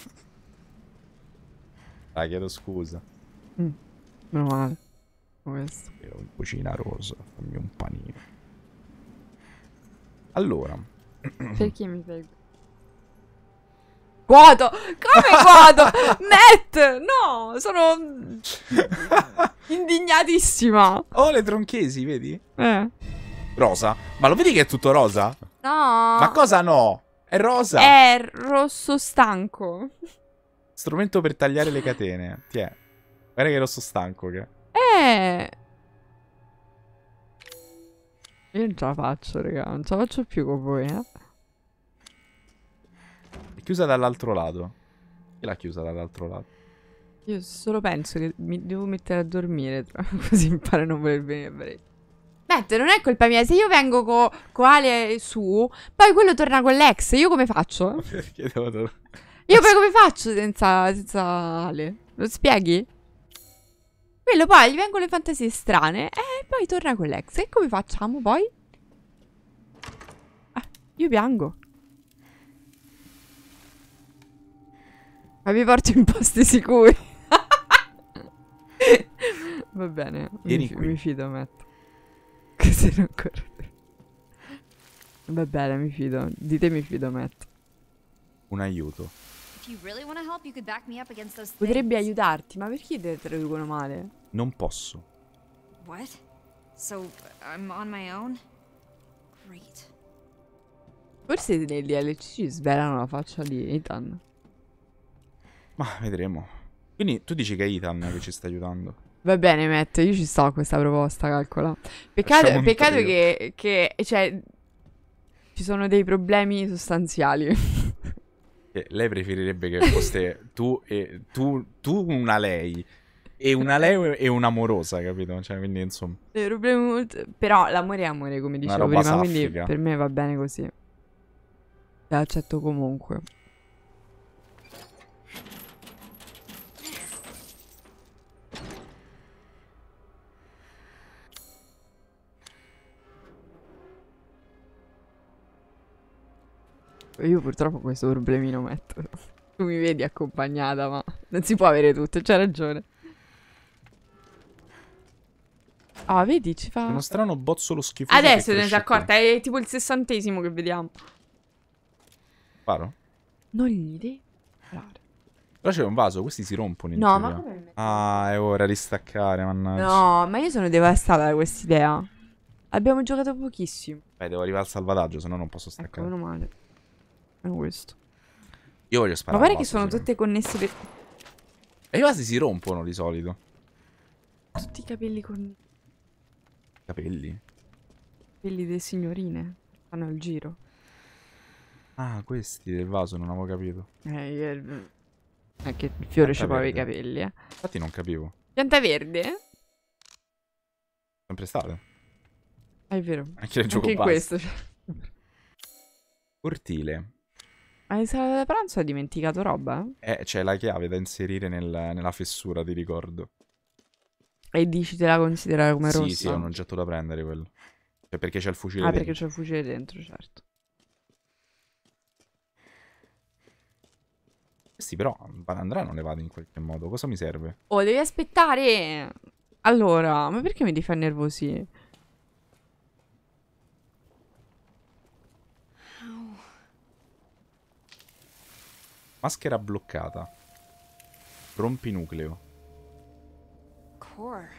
Speaker 1: Dai, chiedo scusa.
Speaker 2: Mm, meno male. Questo.
Speaker 1: Ero in cucina rosa, fammi un panino. Allora.
Speaker 2: Perché mi fai... Quoto! Come quoto? Matt! No! Sono... indignatissima.
Speaker 1: Oh, le tronchesi, vedi?
Speaker 2: Eh.
Speaker 1: Rosa. Ma lo vedi che è tutto rosa?
Speaker 2: No.
Speaker 1: Ma cosa no? È rosa.
Speaker 2: È rosso stanco.
Speaker 1: Strumento per tagliare le catene. Tiè. Guarda che rosso stanco che
Speaker 2: Eh. Io non ce la faccio, raga. Non ce la faccio più con voi, eh.
Speaker 1: è chiusa dall'altro lato. Chi l'ha chiusa dall'altro lato?
Speaker 2: Io solo penso che mi devo mettere a dormire. Tra... così imparo a non voler venire a vedere. Matt, non è colpa mia. Se io vengo con co Ale su, poi quello torna con l'ex. Io come faccio?
Speaker 1: Perché devo tornare?
Speaker 2: Io poi come faccio senza, senza Ale? Lo spieghi? Quello poi gli vengono le fantasie strane e poi torna con l'ex. E come facciamo poi? Ah, io piango. Ma mi porto in posti sicuri. Va bene.
Speaker 1: Vieni
Speaker 2: mi,
Speaker 1: qui.
Speaker 2: mi fido, Matt. Così non corro. Va bene, mi fido. Di te mi fido, Matt.
Speaker 1: Un aiuto.
Speaker 3: If you really want to help, you could back me up against those
Speaker 2: Potrebbe
Speaker 3: things.
Speaker 2: aiutarti, ma perché te traducono male?
Speaker 1: Non posso.
Speaker 3: What? So I'm on my own? Great.
Speaker 2: Forse nel D L C ci svelano la faccia di Ethan.
Speaker 1: Ma vedremo. Quindi tu dici che è Ethan che ci sta aiutando?
Speaker 2: Va bene, Matt, io ci sto a questa proposta, calcola. Peccato,
Speaker 1: Lasciamo un
Speaker 2: peccato
Speaker 1: trio.
Speaker 2: che, che, cioè, ci sono dei problemi sostanziali.
Speaker 1: Eh, lei preferirebbe che foste tu e tu, tu una lei e una lei e un'amorosa, capito? Cioè, quindi insomma.
Speaker 2: Dei problemi molto... Però l'amore è amore, come dicevo
Speaker 1: roba
Speaker 2: prima, quindi
Speaker 1: saffica.
Speaker 2: per me va bene così. E accetto comunque. Io purtroppo questo problemino metto. Tu mi vedi accompagnata, ma non si può avere tutto, c'hai ragione. Ah, vedi, ci fa...
Speaker 1: Uno strano bozzolo schifoso.
Speaker 2: Adesso
Speaker 1: che
Speaker 2: te ne sei
Speaker 1: cresce qui.
Speaker 2: accorta, è tipo il sessantesimo che vediamo.
Speaker 1: Sparo?
Speaker 2: Non gli devi sparare.
Speaker 1: Però c'è un vaso, questi si rompono in
Speaker 2: No, ma
Speaker 1: teoria.
Speaker 2: come...
Speaker 1: Ah, è ora di staccare, mannaggia.
Speaker 2: No, ma io sono devastata da quest'idea. Abbiamo giocato pochissimo.
Speaker 1: Beh, devo arrivare al salvataggio, se no non posso
Speaker 2: Ecco,
Speaker 1: staccare.
Speaker 2: meno male. Meno questo.
Speaker 1: Io voglio
Speaker 2: Ma
Speaker 1: sparare.
Speaker 2: guarda
Speaker 1: al
Speaker 2: che sono
Speaker 1: vaso,
Speaker 2: tutte connesse per...
Speaker 1: E i vasi si rompono di solito.
Speaker 2: Tutti i capelli con...
Speaker 1: Capelli?
Speaker 2: Quelli delle signorine. Fanno il giro.
Speaker 1: Ah, questi del vaso, non avevo capito.
Speaker 2: Eh, io... È che il fiore
Speaker 1: Pianta
Speaker 2: c'ha proprio i
Speaker 1: verde.
Speaker 2: capelli, eh.
Speaker 1: Infatti non capivo.
Speaker 2: Pianta verde?
Speaker 1: Sempre state.
Speaker 2: È vero.
Speaker 1: Anche nel gioco
Speaker 2: Anche in
Speaker 1: base.
Speaker 2: questo. Cioè.
Speaker 1: Cortile.
Speaker 2: Ma in sala da pranzo hai dimenticato roba?
Speaker 1: Eh, c'è la chiave da inserire nel- nella fessura, ti ricordo.
Speaker 2: E dici te la considerare come
Speaker 1: Sì,
Speaker 2: rossa?
Speaker 1: sì, è un oggetto da prendere quello. Cioè, perché c'è il fucile
Speaker 2: Ah,
Speaker 1: dentro.
Speaker 2: perché c'è il fucile dentro, certo.
Speaker 1: Questi però andranno levati in qualche modo. Cosa mi serve?
Speaker 2: Oh, devi aspettare! Allora, ma perché mi devi far nervosire?
Speaker 1: Maschera bloccata. Rompi nucleo.
Speaker 3: Core.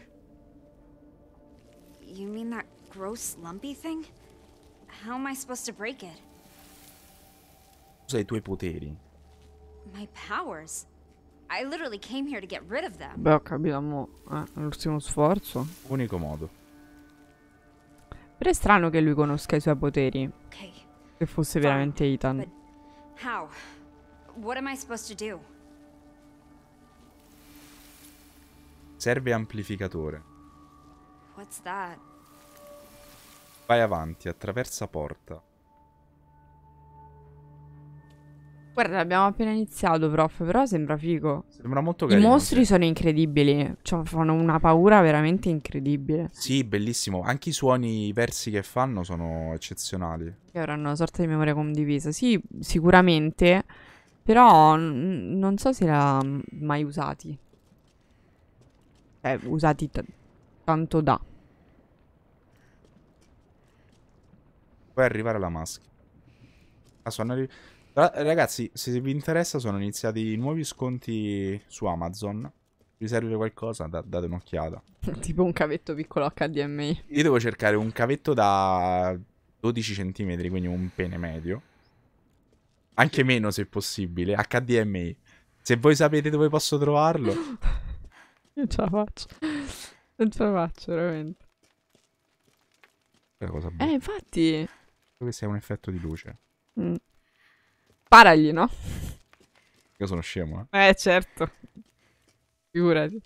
Speaker 3: You mean that gross lumpy thing? How am I supposed to break it?
Speaker 1: Usa i tuoi poteri.
Speaker 3: My powers? I literally came here to get rid of them.
Speaker 2: Beh, ho capito, mo. Eh, l'ultimo sforzo.
Speaker 1: Unico modo.
Speaker 2: Però è strano che lui conosca i suoi poteri.
Speaker 3: Okay,
Speaker 2: Se fosse veramente Ethan.
Speaker 3: but how? What am I supposed to do?
Speaker 1: Serve amplificatore.
Speaker 3: What's that?
Speaker 1: Vai avanti, attraversa porta.
Speaker 2: Guarda, abbiamo appena iniziato, prof, però sembra figo.
Speaker 1: Sembra molto
Speaker 2: I
Speaker 1: carino.
Speaker 2: mostri
Speaker 1: sì.
Speaker 2: sono incredibili. Cioè, fanno una paura veramente incredibile.
Speaker 1: Sì, bellissimo. Anche i suoni, i versi che fanno sono eccezionali.
Speaker 2: Che avranno una sorta di memoria condivisa. Sì, sicuramente. Però n- non so se l'ha mai usati. Eh, usati t- tanto da.
Speaker 1: Puoi arrivare alla maschera. Ah, sono arri- Ra- Ragazzi, se vi interessa, sono iniziati nuovi sconti su Amazon. Vi serve qualcosa? Da- date un'occhiata.
Speaker 2: Tipo un cavetto piccolo H D M I.
Speaker 1: Io devo cercare un cavetto da dodici centimetri, quindi un pene medio. Anche meno se possibile, H D M I. Se voi sapete dove posso trovarlo.
Speaker 2: Non ce la faccio. Non ce la faccio, veramente.
Speaker 1: Che cosa
Speaker 2: Eh,
Speaker 1: brutta.
Speaker 2: infatti.
Speaker 1: Questo è un effetto di luce.
Speaker 2: Mm. Paragli, no?
Speaker 1: Io sono scemo, eh.
Speaker 2: Eh, certo. Figurati.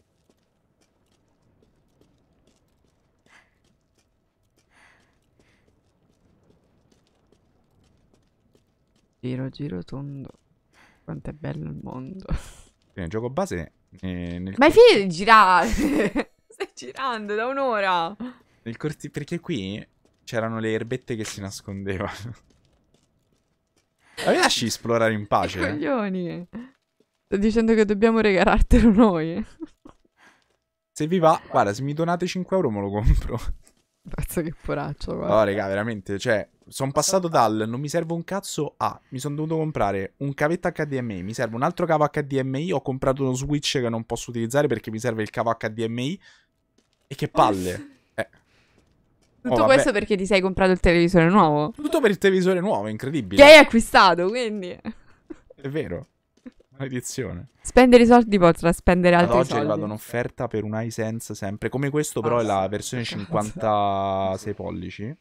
Speaker 2: Giro, giro, tondo. Quanto è bello il mondo.
Speaker 1: Quindi il gioco base eh, nel,
Speaker 2: Ma hai finito di girare? Stai girando da un'ora.
Speaker 1: nel corti- perché qui c'erano le erbette che si nascondevano. Ma mi lasci esplorare in pace? eh?
Speaker 2: Coglioni. Sto dicendo che dobbiamo regalartelo noi.
Speaker 1: Se vi va, guarda, se mi donate cinque euro me lo compro.
Speaker 2: Pazzo che poraccio, guarda.
Speaker 1: No, raga, veramente, cioè, sono passato dal non mi serve un cazzo a mi sono dovuto comprare un cavetto H D M I, mi serve un altro cavo H D M I, ho comprato uno switch che non posso utilizzare perché mi serve il cavo H D M I. E che palle. Eh.
Speaker 2: Tutto
Speaker 1: Oh, vabbè.
Speaker 2: questo perché ti sei comprato il televisore nuovo?
Speaker 1: Tutto per il televisore nuovo, è incredibile.
Speaker 2: Che hai acquistato, quindi.
Speaker 1: È vero. Maledizione.
Speaker 2: Spendere i soldi potrà spendere
Speaker 1: Ad
Speaker 2: altri
Speaker 1: oggi è
Speaker 2: soldi.
Speaker 1: arrivata un'offerta per un iSense sempre come questo, però è la versione cinquantasei pollici.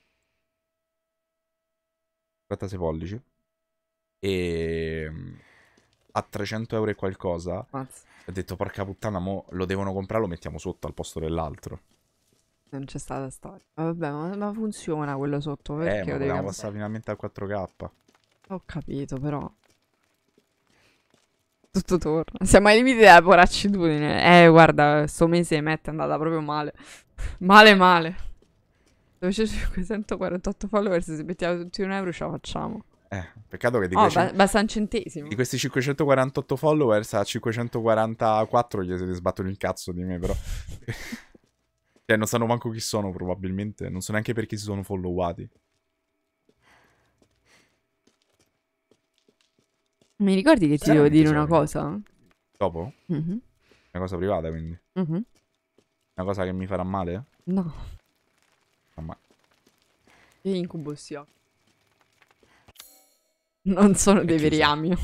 Speaker 1: cinquantasei pollici. E a trecento euro e qualcosa.
Speaker 2: Mazza,
Speaker 1: Ho detto porca puttana, mo lo devono comprare, lo mettiamo sotto al posto dell'altro.
Speaker 2: non c'è stata storia. Ma vabbè, ma, ma funziona quello sotto.
Speaker 1: Eh,
Speaker 2: Perché
Speaker 1: ma
Speaker 2: lo devi
Speaker 1: volevamo
Speaker 2: cambiare?
Speaker 1: passare finalmente a quattro K.
Speaker 2: Ho capito, però. Tutto torna. Siamo ai limiti della poraccitudine. Eh, guarda, sto mese Matt è andata proprio male. Male, male. Dove c'è cinquecentoquarantotto followers, se mettiamo tutti un euro ce la facciamo.
Speaker 1: Eh, peccato che di,
Speaker 2: Oh,
Speaker 1: quei
Speaker 2: ba-
Speaker 1: cin-
Speaker 2: basta un centesimo.
Speaker 1: di questi cinquecentoquarantotto followers a cinquecentoquarantaquattro gli siete sbattono il cazzo di me, però. Cioè, non sanno manco chi sono, probabilmente. Non so neanche perché si sono followati.
Speaker 2: Mi ricordi che ti devo
Speaker 1: Veramente
Speaker 2: dire una
Speaker 1: sono-
Speaker 2: cosa?
Speaker 1: Dopo?
Speaker 2: Mhm,
Speaker 1: Una cosa privata, quindi.
Speaker 2: mhm.
Speaker 1: Una cosa che mi farà male?
Speaker 2: No,
Speaker 1: Ma
Speaker 2: io incubo sti occhi. Non sono dei
Speaker 1: chiusa.
Speaker 2: veri ami.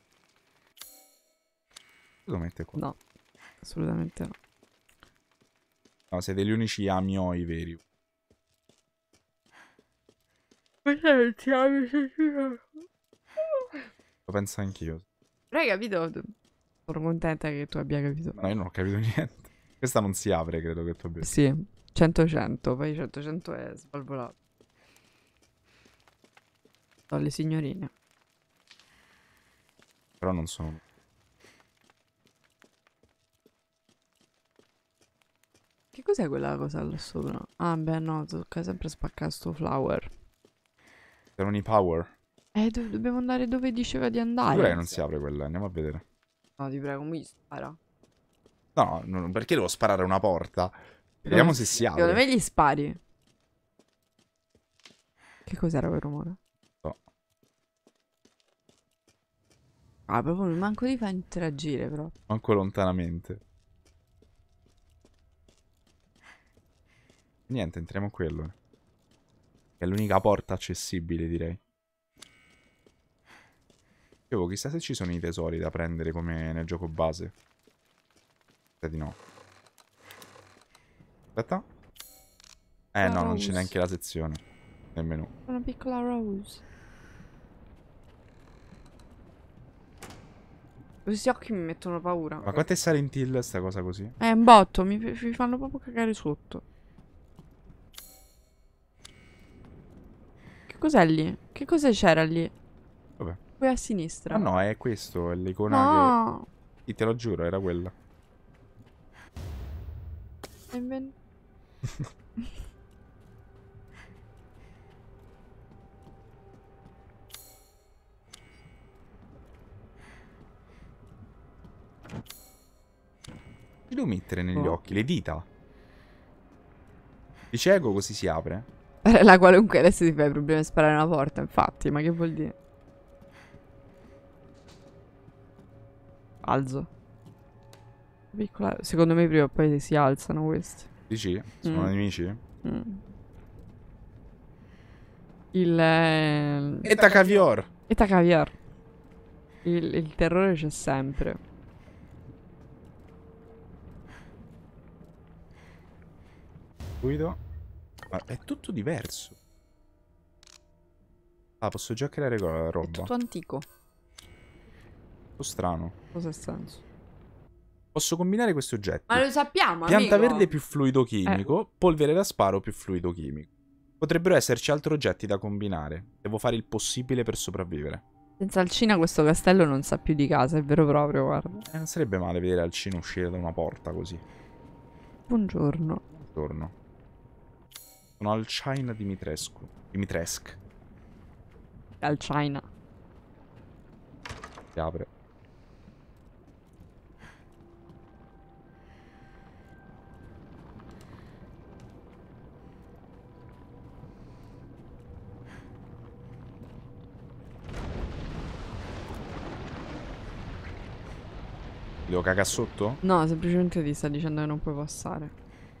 Speaker 1: lo mette qua?
Speaker 2: No, assolutamente no.
Speaker 1: No, siete gli unici amioi veri. Lo penso anch'io.
Speaker 2: Però hai capito? Sono contenta che tu abbia capito.
Speaker 1: No, io non ho capito niente. Questa non si apre, credo che tu abbia.
Speaker 2: Sì, cento cento, poi cento cento è svalvolato. Sono le signorine.
Speaker 1: Però non sono...
Speaker 2: Che cos'è quella cosa là sopra? Ah, beh, no, tocca sempre spaccare sto flower.
Speaker 1: Erano i power.
Speaker 2: Eh, do dobbiamo andare dove diceva di andare.
Speaker 1: Sicura che non si apre quella, andiamo a vedere.
Speaker 2: No, ti prego, mi spara.
Speaker 1: No, no, perché devo sparare una porta? Vediamo se si apre.
Speaker 2: Secondo me gli spari. Che cos'era quel rumore?
Speaker 1: No.
Speaker 2: Ah, proprio manco ti fa interagire, però.
Speaker 1: Manco lontanamente. Niente, entriamo a quello. È l'unica porta accessibile, direi. Io chissà se ci sono i tesori da prendere come nel gioco base. Aspetta di no. Aspetta. Eh
Speaker 2: La
Speaker 1: no, non c'è
Speaker 2: Rose.
Speaker 1: neanche la sezione. Nel menu.
Speaker 2: Una piccola Rose. Questi occhi mi mettono paura.
Speaker 1: Ma quanto è Silent Hill sta cosa così?
Speaker 2: È un botto, mi, mi fanno proprio cagare sotto. Che cos'è lì? Che cosa c'era lì?
Speaker 1: Vabbè.
Speaker 2: Qui a sinistra.
Speaker 1: Ah no, è questo, è l'icona
Speaker 2: No.
Speaker 1: che... Sì, te lo giuro, era quella.
Speaker 2: È inven-
Speaker 1: Che devo mettere negli
Speaker 2: Oh.
Speaker 1: occhi? Le dita. Di cieco così si apre.
Speaker 2: La qualunque adesso ti fai problemi a sparare una porta, infatti, ma che vuol dire? Alzo. Piccola... Secondo me prima o poi si alzano questi.
Speaker 1: Dici? Sono
Speaker 2: Mm.
Speaker 1: nemici?
Speaker 2: Mm. Il... eh,
Speaker 1: Eta cavior!
Speaker 2: Eta caviar. Il, il terrore c'è sempre.
Speaker 1: Guido. Ma è tutto diverso. Ah, posso già creare co-
Speaker 2: È
Speaker 1: roba.
Speaker 2: tutto antico.
Speaker 1: Un po' strano.
Speaker 2: Cosa ha senso?
Speaker 1: Posso combinare questi oggetti.
Speaker 2: Ma lo sappiamo,
Speaker 1: Pianta
Speaker 2: amico.
Speaker 1: verde più fluido chimico, polvere da sparo più fluido chimico. Potrebbero esserci altri oggetti da combinare. Devo fare il possibile per sopravvivere.
Speaker 2: Senza Alcina questo castello non sa più di casa, è vero proprio, guarda.
Speaker 1: Eh, non sarebbe male vedere Alcino uscire da una porta così.
Speaker 2: Buongiorno.
Speaker 1: Buongiorno. Sono Alcina Dimitrescu. Dimitresk.
Speaker 2: Alcina.
Speaker 1: Si apre. Devo cagare sotto?
Speaker 2: No, semplicemente ti sta dicendo che non puoi passare.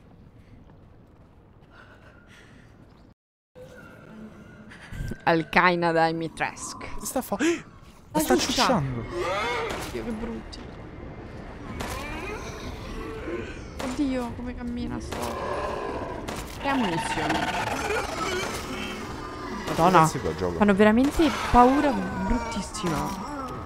Speaker 2: Alcaina da Dimitrescu.
Speaker 1: Che sta fa? La sta ciucciando.
Speaker 2: Oddio, che brutti. Oddio, come cammina sto. Tre munizioni. Madonna.
Speaker 1: Grazie qua, gioco.
Speaker 2: Fanno veramente paura bruttissima.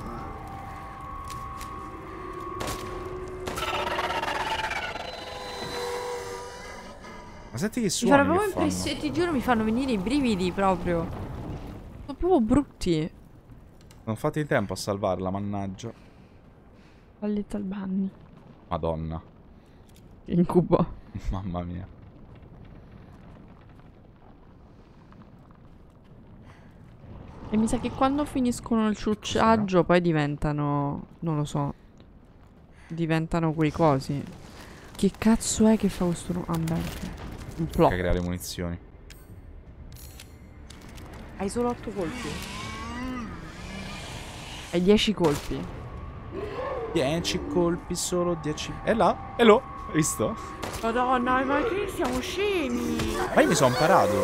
Speaker 1: Ma senti che
Speaker 2: Mi
Speaker 1: suoni
Speaker 2: fanno
Speaker 1: che
Speaker 2: proprio
Speaker 1: fanno.
Speaker 2: impressione, ti giuro, mi fanno venire i brividi proprio. Sono proprio brutti.
Speaker 1: Non fate in tempo a salvarla, mannaggia.
Speaker 2: A Little Bunny.
Speaker 1: Madonna.
Speaker 2: Incubo.
Speaker 1: Mamma mia.
Speaker 2: E mi sa che quando finiscono il ciucciaggio poi diventano... Non lo so. Diventano quei cosi. Che cazzo è che fa questo... nu- Ah, beh, ok. Un plot.
Speaker 1: Che crea le munizioni.
Speaker 2: Hai solo otto colpi. Hai dieci colpi.
Speaker 1: dieci colpi, solo dieci. È là, è là. Hai visto?
Speaker 2: Madonna, ma che siamo scemi.
Speaker 1: Ma io mi sono parato.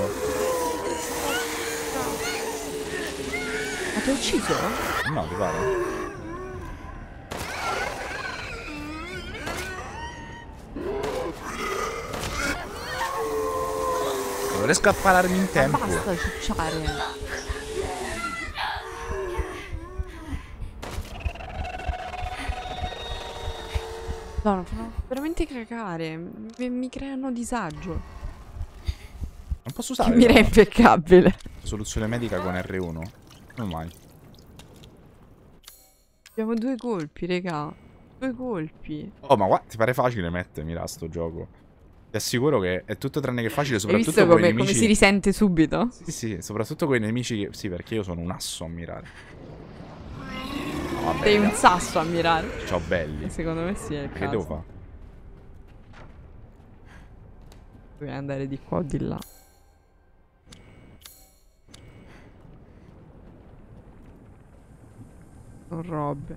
Speaker 2: Ma ti ho ucciso?
Speaker 1: No, ti pare? Non riesco a pararmi in tempo.
Speaker 2: Basta ciucciare. No, no, fanno veramente cagare. Mi, mi creano disagio.
Speaker 1: Non posso usare
Speaker 2: Mira
Speaker 1: la
Speaker 2: impeccabile.
Speaker 1: soluzione medica con R uno? Come mai?
Speaker 2: Abbiamo due colpi, raga. Due colpi.
Speaker 1: Oh, ma qua ti pare facile mettermi là sto gioco? Ti assicuro che è tutto tranne che facile,
Speaker 2: Hai
Speaker 1: soprattutto
Speaker 2: visto
Speaker 1: con i
Speaker 2: come,
Speaker 1: nemici...
Speaker 2: come si risente subito?
Speaker 1: Sì, sì, soprattutto con i nemici che... Sì, perché io sono un asso a mirare. No, vabbè,
Speaker 2: Sei un
Speaker 1: raga,
Speaker 2: sasso a mirare.
Speaker 1: ciao belli.
Speaker 2: Secondo me sì, è il
Speaker 1: Che
Speaker 2: caso.
Speaker 1: devo fare?
Speaker 2: Devi andare di qua o di là. Sono robe.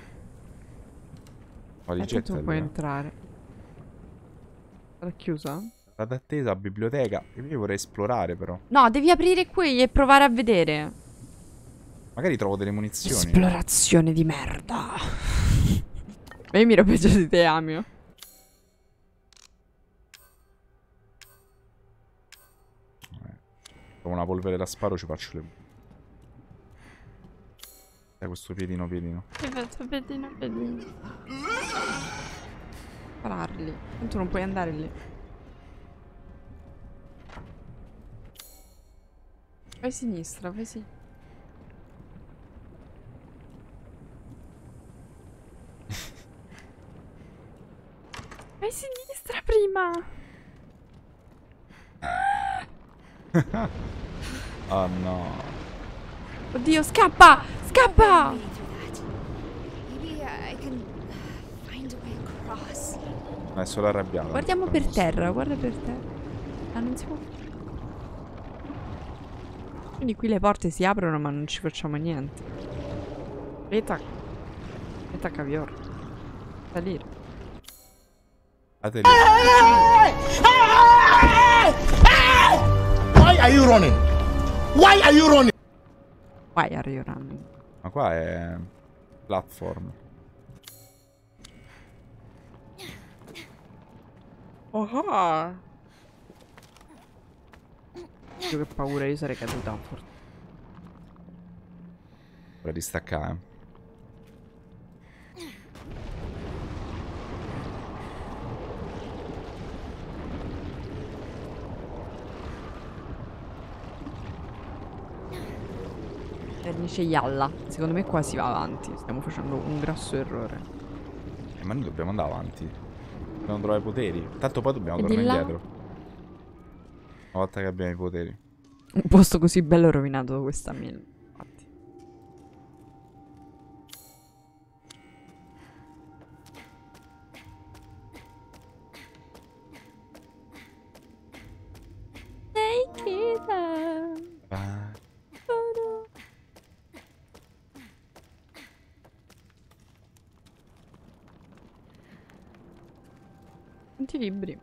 Speaker 1: Quali
Speaker 2: E tu
Speaker 1: getta
Speaker 2: puoi
Speaker 1: lì?
Speaker 2: entrare. Sarà chiusa?
Speaker 1: La d'attesa, biblioteca. Io vorrei esplorare però.
Speaker 2: No, devi aprire qui e provare a vedere.
Speaker 1: Magari trovo delle munizioni.
Speaker 2: Esplorazione di merda. Ma io miro peggio di te, Amio.
Speaker 1: Con una polvere da sparo ci faccio le... Dai, questo piedino, piedino.
Speaker 2: Che faccio pedino, pedino. Pararli. Tanto non puoi andare lì. Vai a sinistra, vai sì. Vai a sinistra prima.
Speaker 1: Oh no.
Speaker 2: Oddio, scappa! Scappa!
Speaker 3: Maybe I can find a way across.
Speaker 1: È solo arrabbiato.
Speaker 2: Guardiamo per terra, guarda per terra. Ah, non si può. Quindi qui le porte si aprono ma non ci facciamo niente. Eta. Eta cavior. Salire.
Speaker 1: Atelier.
Speaker 8: Why are you running? Why are you running?
Speaker 2: Why are you running?
Speaker 1: Ma qua è... platform.
Speaker 2: Oh. Io che paura, io sarei caduta forse.
Speaker 1: Per ristaccare.
Speaker 2: Vernice Yalla. Secondo me qua si va avanti. Stiamo facendo un grosso errore.
Speaker 1: Eh, ma noi dobbiamo andare avanti. Dobbiamo trovare i poteri. Tanto poi dobbiamo
Speaker 2: E di
Speaker 1: tornare
Speaker 2: là?
Speaker 1: indietro. Una volta che abbiamo i poteri.
Speaker 2: Un posto così bello rovinato da questa mina. Infatti. Take it out.
Speaker 1: Ah,
Speaker 2: Quanti libri?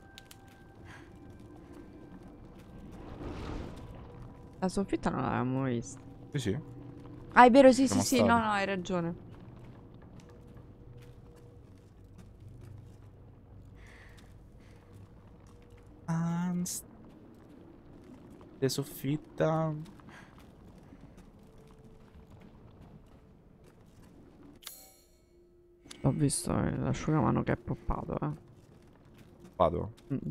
Speaker 2: La soffitta non l'avevamo vista.
Speaker 1: sì, sì.
Speaker 2: Ah, è vero, sì,
Speaker 1: Siamo
Speaker 2: sì, sì, no,
Speaker 1: stati.
Speaker 2: no, hai ragione.
Speaker 1: Hans. Le soffitta.
Speaker 2: Ho visto eh, l'asciugamano che è poppato, eh.
Speaker 1: Vado.
Speaker 2: Mm.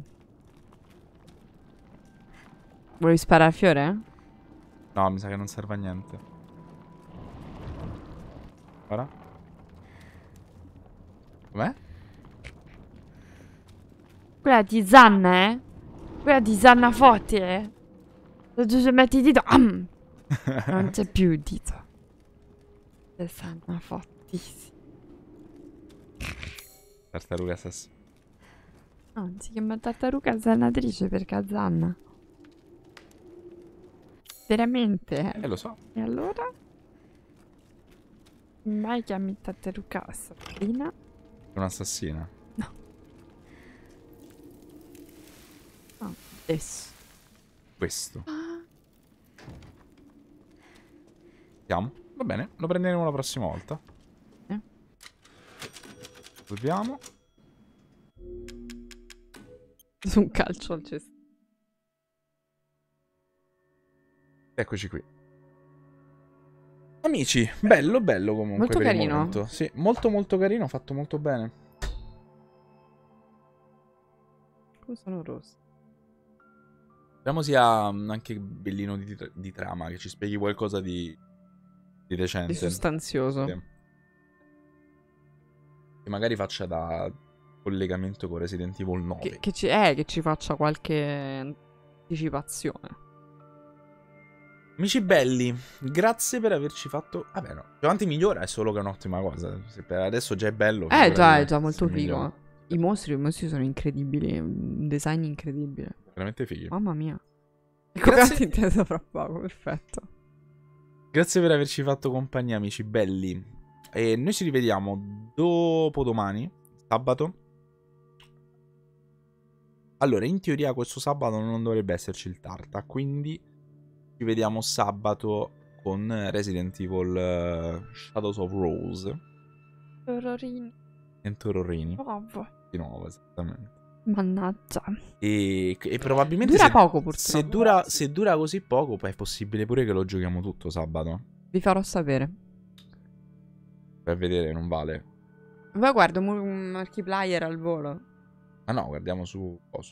Speaker 2: Vuoi sparare a fiore?
Speaker 1: No, mi sa che non serve a niente. Guarda. Com'è?
Speaker 2: Quella tisanna, eh? Quella tisanna forte, eh? Se tu ci metti il dito, am! Non c'è più il dito. Tisanna fortissima.
Speaker 1: Tartaruga assassina.
Speaker 2: No, si chiama tartaruga sanatrice perché ha zanna. Veramente?
Speaker 1: Eh, lo so.
Speaker 2: E allora? Mai chiami tartaruga assassina?
Speaker 1: È un'assassina.
Speaker 2: No. No, adesso.
Speaker 1: Questo. Andiamo. Va bene, lo prenderemo la prossima volta.
Speaker 2: Eh?
Speaker 1: Proviamo.
Speaker 2: Su un calcio al cesto.
Speaker 1: Eccoci qui. Amici, bello, bello comunque.
Speaker 2: Molto
Speaker 1: per il
Speaker 2: carino.
Speaker 1: momento. Sì, molto molto carino, fatto molto bene.
Speaker 2: Come sono rossi?
Speaker 1: Speriamo sia mm, anche bellino di, tra- di trama, che ci spieghi qualcosa di, di decente.
Speaker 2: Di sostanzioso.
Speaker 1: Sì. Che magari faccia da collegamento con Resident Evil nove.
Speaker 2: Che, che, ci, eh, che ci faccia qualche anticipazione.
Speaker 1: Amici belli, grazie per averci fatto... Vabbè no, più avanti migliora, è solo che è un'ottima cosa. Se per adesso già è bello.
Speaker 2: Eh già,
Speaker 1: figurati
Speaker 2: è già
Speaker 1: se
Speaker 2: molto
Speaker 1: migliora.
Speaker 2: figo. I mostri, i mostri sono incredibili. Un design incredibile.
Speaker 1: Veramente fighi.
Speaker 2: Mamma mia. Il
Speaker 1: Grazie.
Speaker 2: coperto inteso fra poco, perfetto.
Speaker 1: Grazie per averci fatto compagnia, amici belli. E noi ci rivediamo dopo domani, sabato. Allora, in teoria questo sabato non dovrebbe esserci il Tarta, quindi ci vediamo sabato con Resident Evil uh, Shadows of Rose.
Speaker 2: Tororini.
Speaker 1: E Tororini.
Speaker 2: Ovvio.
Speaker 1: Di nuovo, esattamente.
Speaker 2: Mannaggia.
Speaker 1: E, e probabilmente
Speaker 2: Dura
Speaker 1: se,
Speaker 2: poco, purtroppo.
Speaker 1: Se dura, se dura così poco, poi è possibile pure che lo giochiamo tutto sabato.
Speaker 2: Vi farò sapere.
Speaker 1: Per vedere, non vale.
Speaker 2: Poi guardo un Markiplier al volo.
Speaker 1: Ah no, guardiamo su coso.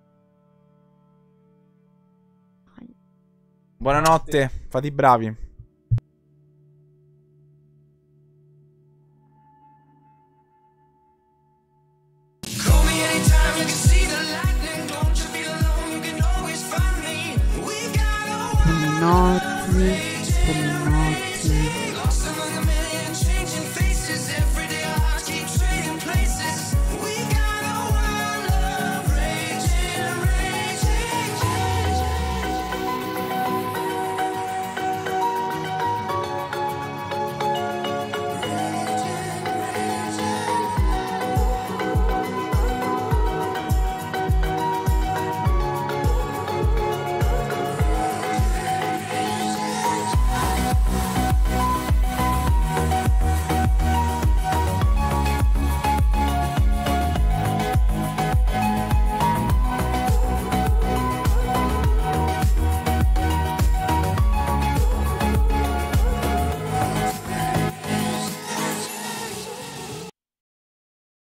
Speaker 1: Buonanotte, fate i bravi.
Speaker 2: Buonanotte.